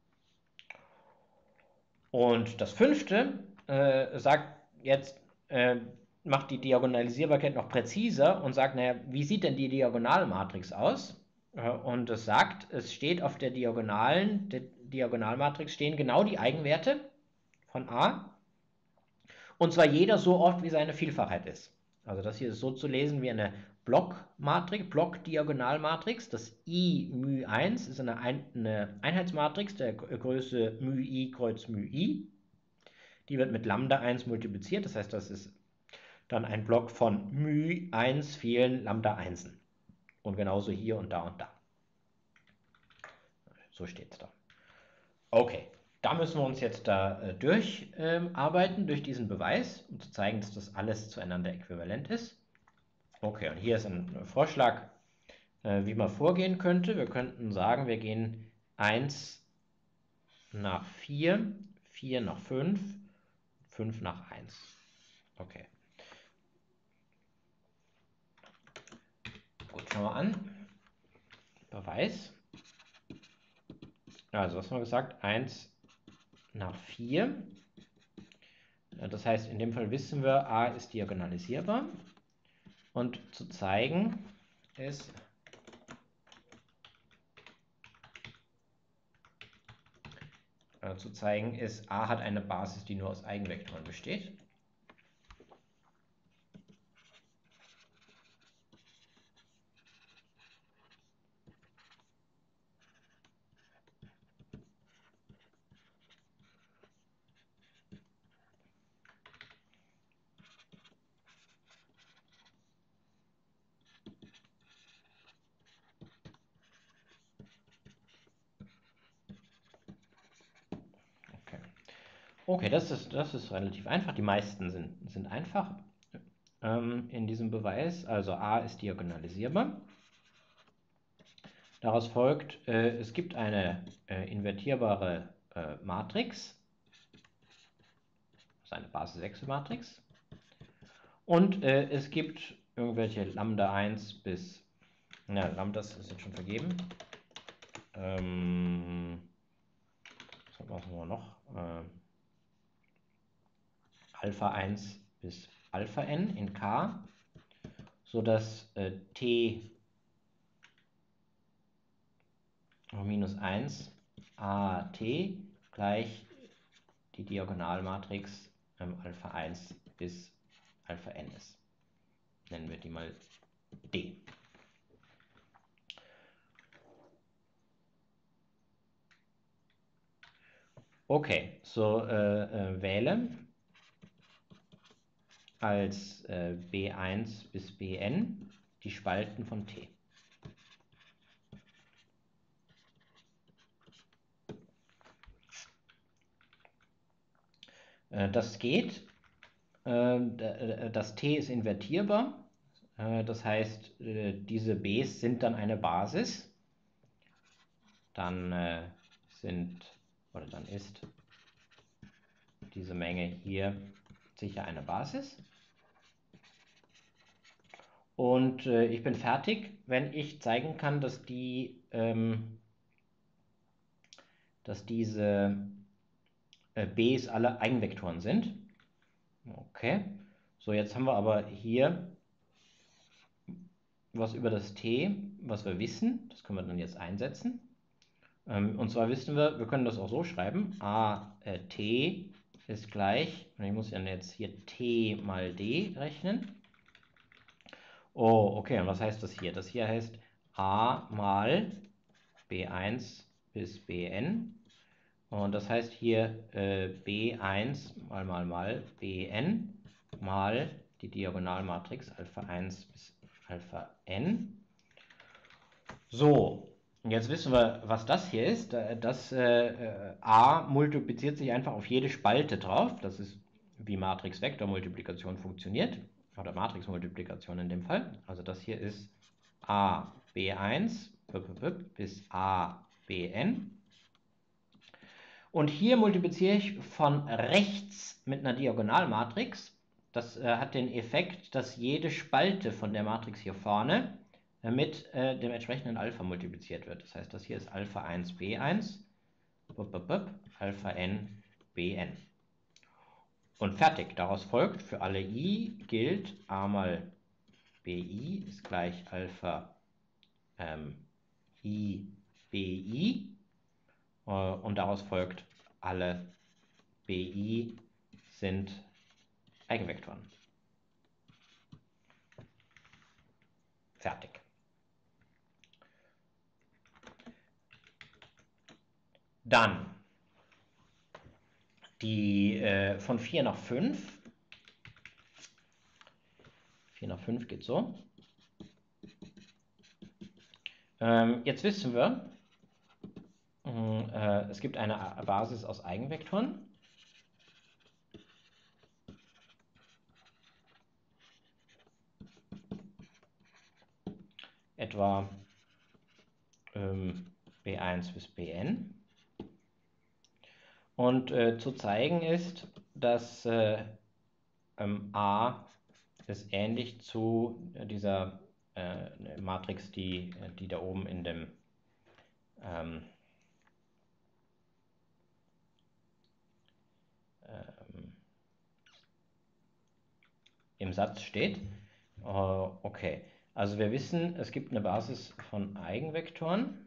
Und das fünfte äh, sagt jetzt, äh, macht die Diagonalisierbarkeit noch präziser und sagt, naja, wie sieht denn die Diagonalmatrix aus? Äh, und es sagt, es steht auf der Diagonalen, der Diagonalmatrix stehen genau die Eigenwerte von A, und zwar jeder so oft, wie seine Vielfachheit ist. Also das hier ist so zu lesen wie eine Blockmatrix, Blockdiagonalmatrix. Das I μ eins ist eine, Ein eine Einheitsmatrix der Größe μi kreuz μi. Die wird mit Lambda eins multipliziert, das heißt, das ist dann ein Block von μ eins vielen Lambda einsen. Und genauso hier und da und da. So steht es da. Okay, da müssen wir uns jetzt da äh, durcharbeiten, ähm, durch diesen Beweis, um zu zeigen, dass das alles zueinander äquivalent ist. Okay, und hier ist ein Vorschlag, äh, wie man vorgehen könnte. Wir könnten sagen, wir gehen eins nach vier, vier nach fünf, fünf nach eins. Okay. Gut, schauen wir an. Beweis. Also, was haben wir gesagt? eins nach vier. Das heißt, in dem Fall wissen wir, A ist diagonalisierbar. Und zu zeigen ist, äh, zu zeigen ist, A hat eine Basis, die nur aus Eigenvektoren besteht. Okay, das ist, das ist relativ einfach. Die meisten sind, sind einfach ähm, in diesem Beweis. Also A ist diagonalisierbar. Daraus folgt, äh, es gibt eine äh, invertierbare äh, Matrix. Das ist eine Basis-Wechselmatrix. Und äh, es gibt irgendwelche Lambda eins bis, na, Lambdas ist jetzt schon vergeben. Ähm, was machen wir noch? Äh, Alpha eins bis Alpha n in K, sodass äh, T minus eins At gleich die Diagonalmatrix ähm, Alpha eins bis Alpha n ist. Nennen wir die mal D. Okay, so äh, äh, wähle als äh, B eins bis Bn die Spalten von T. Äh, das geht. Äh, das T ist invertierbar. Äh, das heißt, äh, diese B's sind dann eine Basis. Dann äh, sind, oder dann ist diese Menge hier sicher eine Basis. Und äh, ich bin fertig, wenn ich zeigen kann, dass, die, ähm, dass diese äh, B's alle Eigenvektoren sind. Okay, so jetzt haben wir aber hier was über das T, was wir wissen. Das können wir dann jetzt einsetzen. Ähm, und zwar wissen wir, wir können das auch so schreiben, A äh, T ist gleich, und ich muss dann jetzt hier T mal D rechnen. Oh, okay, und was heißt das hier? Das hier heißt A mal B eins bis Bn. Und das heißt hier äh, B eins mal mal mal Bn mal die Diagonalmatrix Alpha eins bis Alpha n. So, jetzt wissen wir, was das hier ist. Das äh, A multipliziert sich einfach auf jede Spalte drauf. Das ist, wie Matrix-Vektor-Multiplikation funktioniert. Oder Matrix-Multiplikation in dem Fall. Also das hier ist A B eins bis A B n. Und hier multipliziere ich von rechts mit einer Diagonalmatrix. Das äh, hat den Effekt, dass jede Spalte von der Matrix hier vorne äh, mit äh, dem entsprechenden Alpha multipliziert wird. Das heißt, das hier ist Alpha eins B eins, bup, bup, bup, Alpha n B n. Und fertig. Daraus folgt, für alle i gilt a mal bi ist gleich Alpha ähm, i bi. Äh, und daraus folgt, alle bi sind Eigenvektoren. Fertig. Dann die äh, von vier nach fünf. vier nach fünf geht so. Ähm, jetzt wissen wir, äh, es gibt eine Basis aus Eigenvektoren. Etwa ähm, B eins bis B n. Und äh, zu zeigen ist, dass äh, ähm, A ist ähnlich zu dieser äh, Matrix, die, die da oben in dem ähm, ähm, im Satz steht. Uh, okay, also wir wissen, es gibt eine Basis von Eigenvektoren.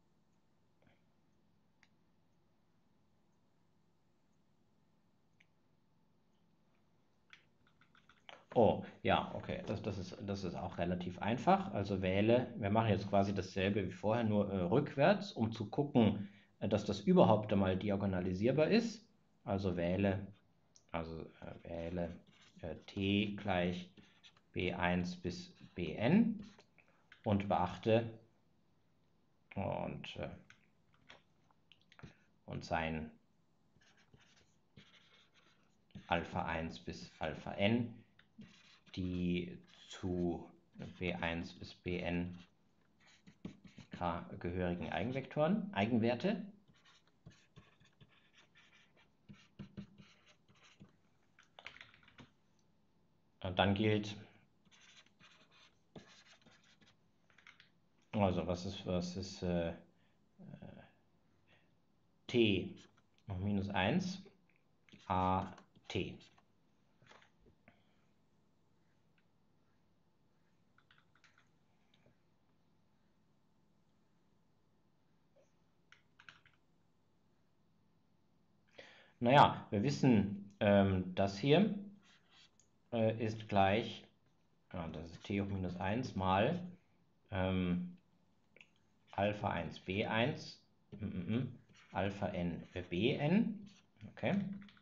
Oh, ja, okay, das, das, ist, das ist auch relativ einfach. Also wähle, wir machen jetzt quasi dasselbe wie vorher, nur äh, rückwärts, um zu gucken, äh, dass das überhaupt einmal diagonalisierbar ist. Also wähle, also äh, wähle äh, t gleich B eins bis B n und beachte und, äh, und sein Alpha eins bis Alpha n, die zu B eins bis B n gehörigen Eigenvektoren, Eigenwerte. Und dann gilt, also was ist, was ist äh, t minus eins a t. Naja, wir wissen, ähm, das hier äh, ist gleich, ja, das ist t hoch minus eins mal ähm, Alpha eins b eins, mm, mm, mm, Alpha n bn. Okay.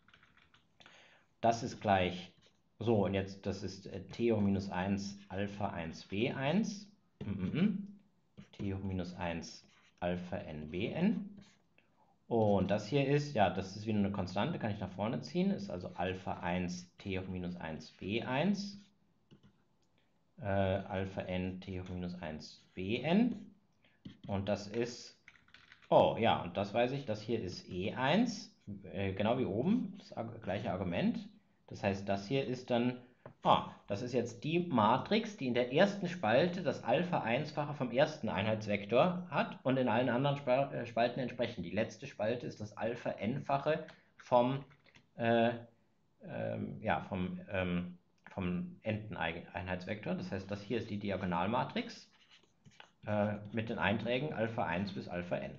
Das ist gleich, so, und jetzt, das ist äh, t hoch minus eins Alpha eins b eins, mm, mm, mm, t hoch minus eins Alpha n bn. Und das hier ist, ja, das ist wieder eine Konstante, kann ich nach vorne ziehen, ist also Alpha eins t hoch minus eins b eins, äh, Alpha n t hoch minus eins bn. Und das ist, oh ja, und das weiß ich, das hier ist E eins, äh, genau wie oben, das gleiche Argument. Das heißt, das hier ist dann, ah, das ist jetzt die Matrix, die in der ersten Spalte das Alpha eins-fache vom ersten Einheitsvektor hat und in allen anderen Spalten entsprechend. Die letzte Spalte ist das Alpha n-fache vom, äh, ähm, ja, vom, ähm, vom n-Einheitsvektor. Das heißt, das hier ist die Diagonalmatrix äh, mit den Einträgen Alpha eins bis Alpha n.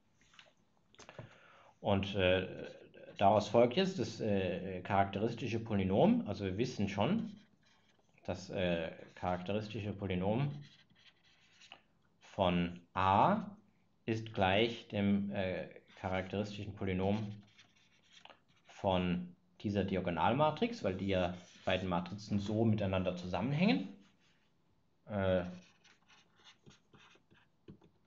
Und äh, daraus folgt jetzt das äh, charakteristische Polynom. Also wir wissen schon, das äh, charakteristische Polynom von a ist gleich dem äh, charakteristischen Polynom von dieser Diagonalmatrix, weil die ja beiden Matrizen so miteinander zusammenhängen. Äh,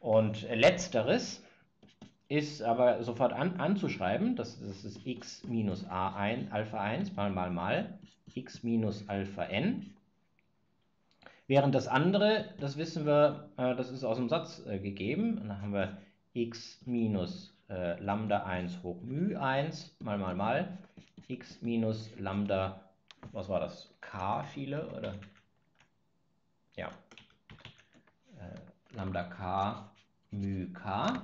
Und letzteres ist aber sofort an, anzuschreiben, das, das ist x minus a eins, Alpha eins mal mal mal x minus Alpha n. Während das andere, das wissen wir, äh, das ist aus dem Satz äh, gegeben. Und dann haben wir x minus äh, Lambda eins hoch μ eins mal mal mal x minus Lambda, was war das, k viele, oder? Ja, äh, Lambda k μ k.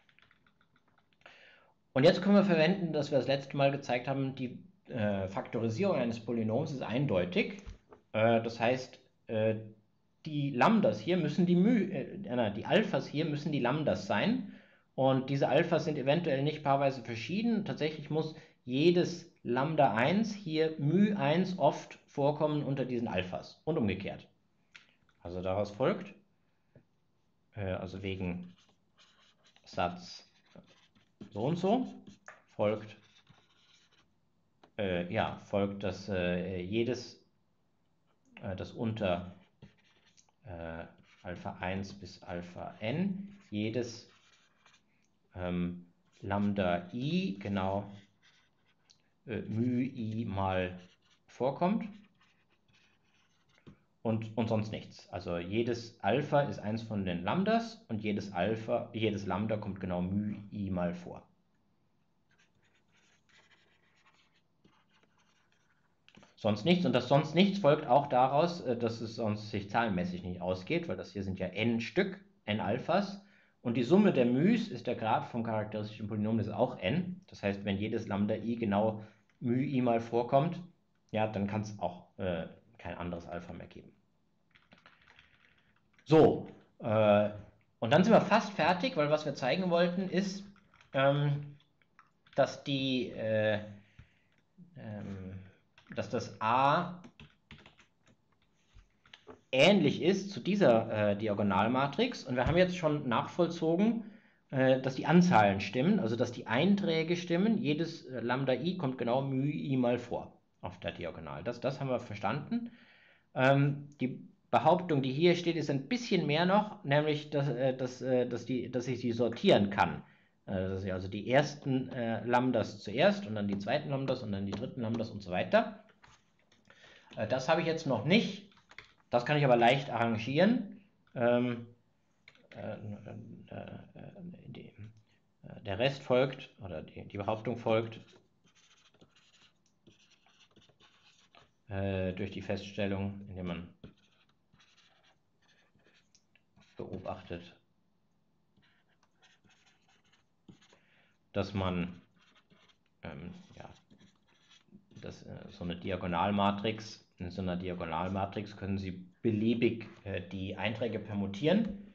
Und jetzt können wir verwenden, dass wir das letzte Mal gezeigt haben, die äh, Faktorisierung eines Polynoms ist eindeutig. Äh, das heißt, äh, die Lambdas hier müssen die, μ, äh, die Alphas hier müssen die Lambdas sein. Und diese Alphas sind eventuell nicht paarweise verschieden. Tatsächlich muss jedes Lambda eins hier μ eins oft vorkommen unter diesen Alphas und umgekehrt. Also daraus folgt, äh, also wegen Satz so und so, folgt, äh, ja, folgt, dass äh, jedes, äh, das unter äh, Alpha eins bis Alpha n, jedes ähm, Lambda i genau äh, μ i mal vorkommt und, und sonst nichts. Also jedes Alpha ist eins von den Lambdas und jedes Alpha, jedes Lambda kommt genau μ i mal vor. Sonst nichts, und das sonst nichts folgt auch daraus, dass es sonst sich zahlenmäßig nicht ausgeht, weil das hier sind ja n Stück, n Alphas, und die Summe der μ's ist der Grad vom charakteristischen Polynom, das ist auch n. Das heißt, wenn jedes Lambda i genau μ i mal vorkommt, ja, dann kann es auch äh, kein anderes Alpha mehr geben. So, äh, und dann sind wir fast fertig, weil was wir zeigen wollten ist, ähm, dass die, äh, ähm, dass das a ähnlich ist zu dieser äh, Diagonalmatrix, und wir haben jetzt schon nachvollzogen, äh, dass die Anzahlen stimmen, also dass die Einträge stimmen. Jedes äh, Lambda i kommt genau μ i mal vor auf der Diagonal. Das, das haben wir verstanden. Ähm, die Behauptung, die hier steht, ist ein bisschen mehr noch, nämlich, dass, äh, dass, äh, dass, die, dass ich sie sortieren kann. Äh, dass ich also die ersten äh, Lambdas zuerst und dann die zweiten Lambdas und dann die dritten Lambdas und so weiter. Äh, das habe ich jetzt noch nicht. Das kann ich aber leicht arrangieren. Ähm, äh, äh, die, äh, der Rest folgt, oder die, die Behauptung folgt, äh, durch die Feststellung, indem man beobachtet, dass man ähm, ja, das, äh, so eine Diagonalmatrix, in so einer Diagonalmatrix können Sie beliebig äh, die Einträge permutieren.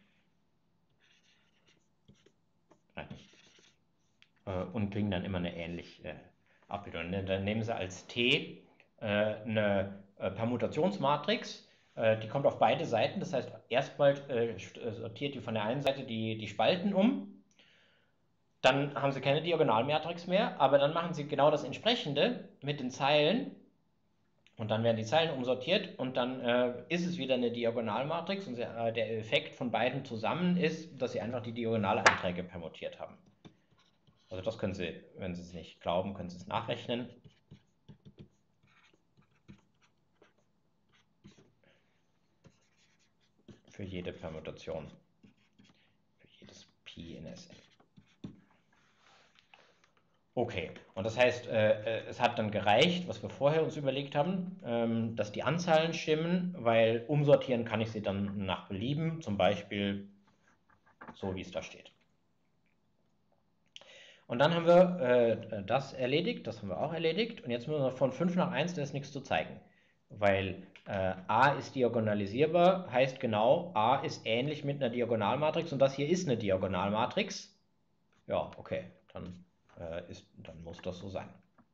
Äh, und kriegen dann immer eine ähnliche äh, Abbildung. Dann nehmen Sie als T äh, eine äh, Permutationsmatrix, äh, die kommt auf beide Seiten. Das heißt, erstmal äh, sortiert die von der einen Seite die, die Spalten um. Dann haben Sie keine Diagonalmatrix mehr, aber dann machen Sie genau das Entsprechende mit den Zeilen. Und dann werden die Zeilen umsortiert und dann äh, ist es wieder eine Diagonalmatrix, und äh, der Effekt von beiden zusammen ist, dass Sie einfach die Diagonaleinträge permutiert haben. Also das können Sie, wenn Sie es nicht glauben, können Sie es nachrechnen. Für jede Permutation, für jedes Pi in S n. Okay, und das heißt, äh, es hat dann gereicht, was wir vorher uns überlegt haben, ähm, dass die Anzahlen stimmen, weil umsortieren kann ich sie dann nach Belieben, zum Beispiel so, wie es da steht. Und dann haben wir äh, das erledigt, das haben wir auch erledigt, und jetzt müssen wir von fünf nach eins, da ist nichts zu zeigen, weil äh, a ist diagonalisierbar, heißt genau, a ist ähnlich mit einer Diagonalmatrix, und das hier ist eine Diagonalmatrix. Ja, okay, dann Äh, ist, dann muss das so sein.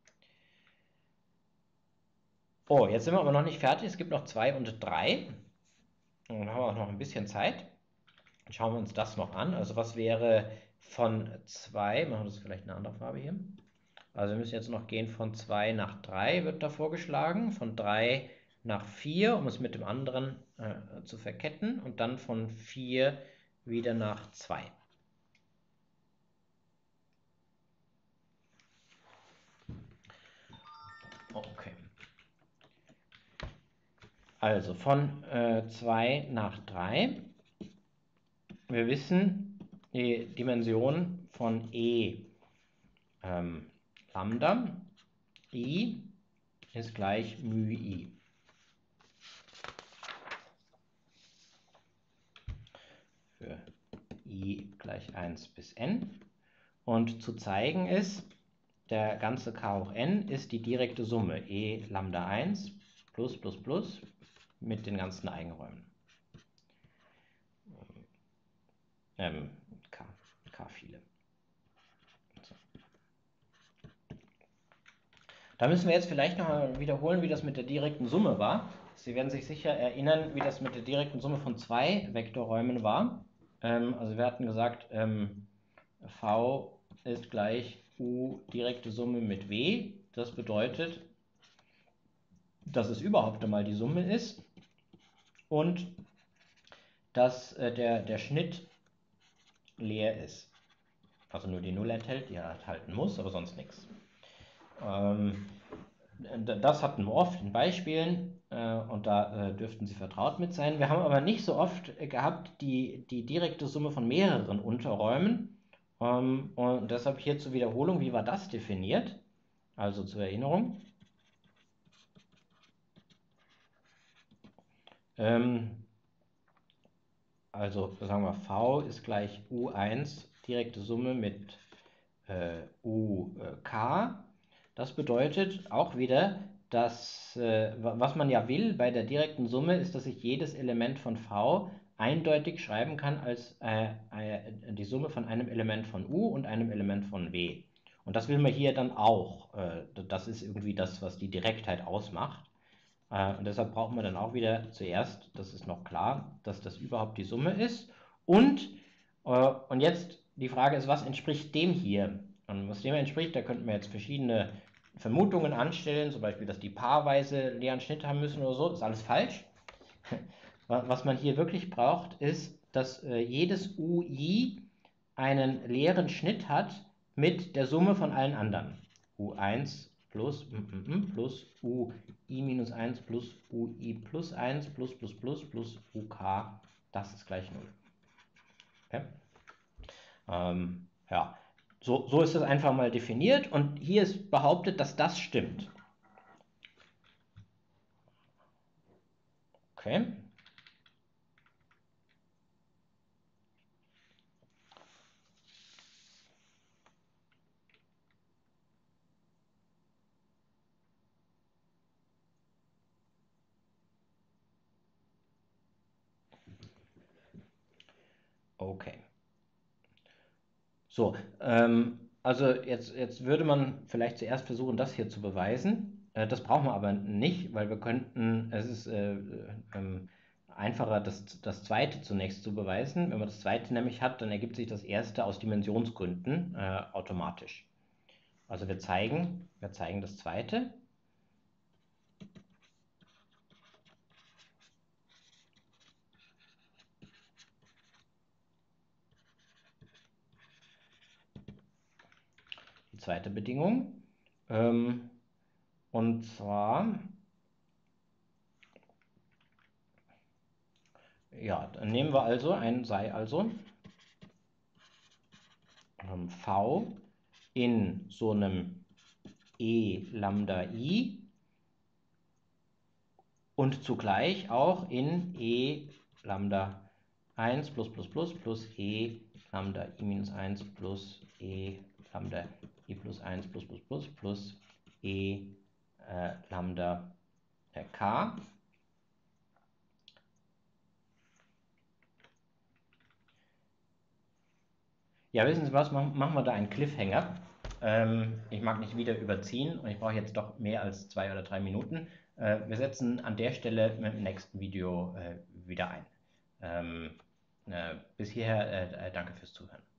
Oh, jetzt sind wir aber noch nicht fertig. Es gibt noch zwei und drei. Und dann haben wir auch noch ein bisschen Zeit. Dann schauen wir uns das noch an. Also was wäre von zwei, machen wir das vielleicht eine andere Farbe hier. Also wir müssen jetzt noch gehen von zwei nach drei, wird da vorgeschlagen. Von drei nach vier, um es mit dem anderen äh, zu verketten. Und dann von vier wieder nach zwei. Okay. Also von äh, zwei nach drei. Wir wissen die Dimension von E ähm, Lambda I ist gleich μ I. Für I gleich eins bis n. Und zu zeigen ist, der ganze K hoch n ist die direkte Summe E Lambda eins plus plus plus mit den ganzen Eigenräumen. Ähm, K, K viele. So. Da müssen wir jetzt vielleicht noch mal wiederholen, wie das mit der direkten Summe war. Sie werden sich sicher erinnern, wie das mit der direkten Summe von zwei Vektorräumen war. Ähm, also wir hatten gesagt, ähm, V ist gleich U direkte Summe mit W. Das bedeutet, dass es überhaupt einmal die Summe ist und dass äh, der, der Schnitt leer ist. Also nur die Null enthält, die er enthalten muss, aber sonst nichts. Ähm, das hatten wir oft in Beispielen äh, und da äh, dürften Sie vertraut mit sein. Wir haben aber nicht so oft äh, gehabt die, die direkte Summe von mehreren Unterräumen. Ähm, und deshalb hier zur Wiederholung, wie war das definiert? Also zur Erinnerung. Ähm, also sagen wir, V ist gleich U eins, direkte Summe mit äh, U K. Das bedeutet auch wieder, dass, äh, was man ja will bei der direkten Summe, ist, dass ich jedes Element von V eindeutig schreiben kann als äh, äh, die Summe von einem Element von U und einem Element von W. Und das will man hier dann auch. Äh, das ist irgendwie das, was die Direktheit ausmacht. Äh, und deshalb brauchen wir dann auch wieder zuerst, das ist noch klar, dass das überhaupt die Summe ist. Und, äh, und jetzt die Frage ist, was entspricht dem hier? Und was dem entspricht, da könnten wir jetzt verschiedene Vermutungen anstellen, zum Beispiel, dass die paarweise leeren Schnitt haben müssen oder so. Das ist alles falsch. Was man hier wirklich braucht, ist, dass äh, jedes U I einen leeren Schnitt hat mit der Summe von allen anderen. U eins plus, mm, mm, plus U I minus eins plus U I plus eins plus plus plus plus U K, das ist gleich null. Okay? Ähm, ja, so, so ist das einfach mal definiert und hier ist behauptet, dass das stimmt. Okay. Okay. So, ähm, also jetzt, jetzt würde man vielleicht zuerst versuchen, das hier zu beweisen. Äh, das brauchen wir aber nicht, weil wir könnten, es ist äh, äh, einfacher, das, das zweite zunächst zu beweisen. Wenn man das zweite nämlich hat, dann ergibt sich das erste aus Dimensionsgründen äh, automatisch. Also wir zeigen, wir zeigen das zweite. Die zweite Bedingung. Ähm, und zwar, ja, dann nehmen wir also ein, sei also ähm, V in so einem E Lambda I und zugleich auch in E Lambda eins plus plus plus plus E Lambda I minus eins plus E Lambda I plus eins plus plus plus plus E äh, Lambda äh, K. Ja, wissen Sie was, machen, machen wir da einen Cliffhanger. Ähm, ich mag nicht wieder überziehen und ich brauche jetzt doch mehr als zwei oder drei Minuten. Äh, wir setzen an der Stelle mit dem nächsten Video äh, wieder ein. Ähm, äh, bis hierher, äh, danke fürs Zuhören.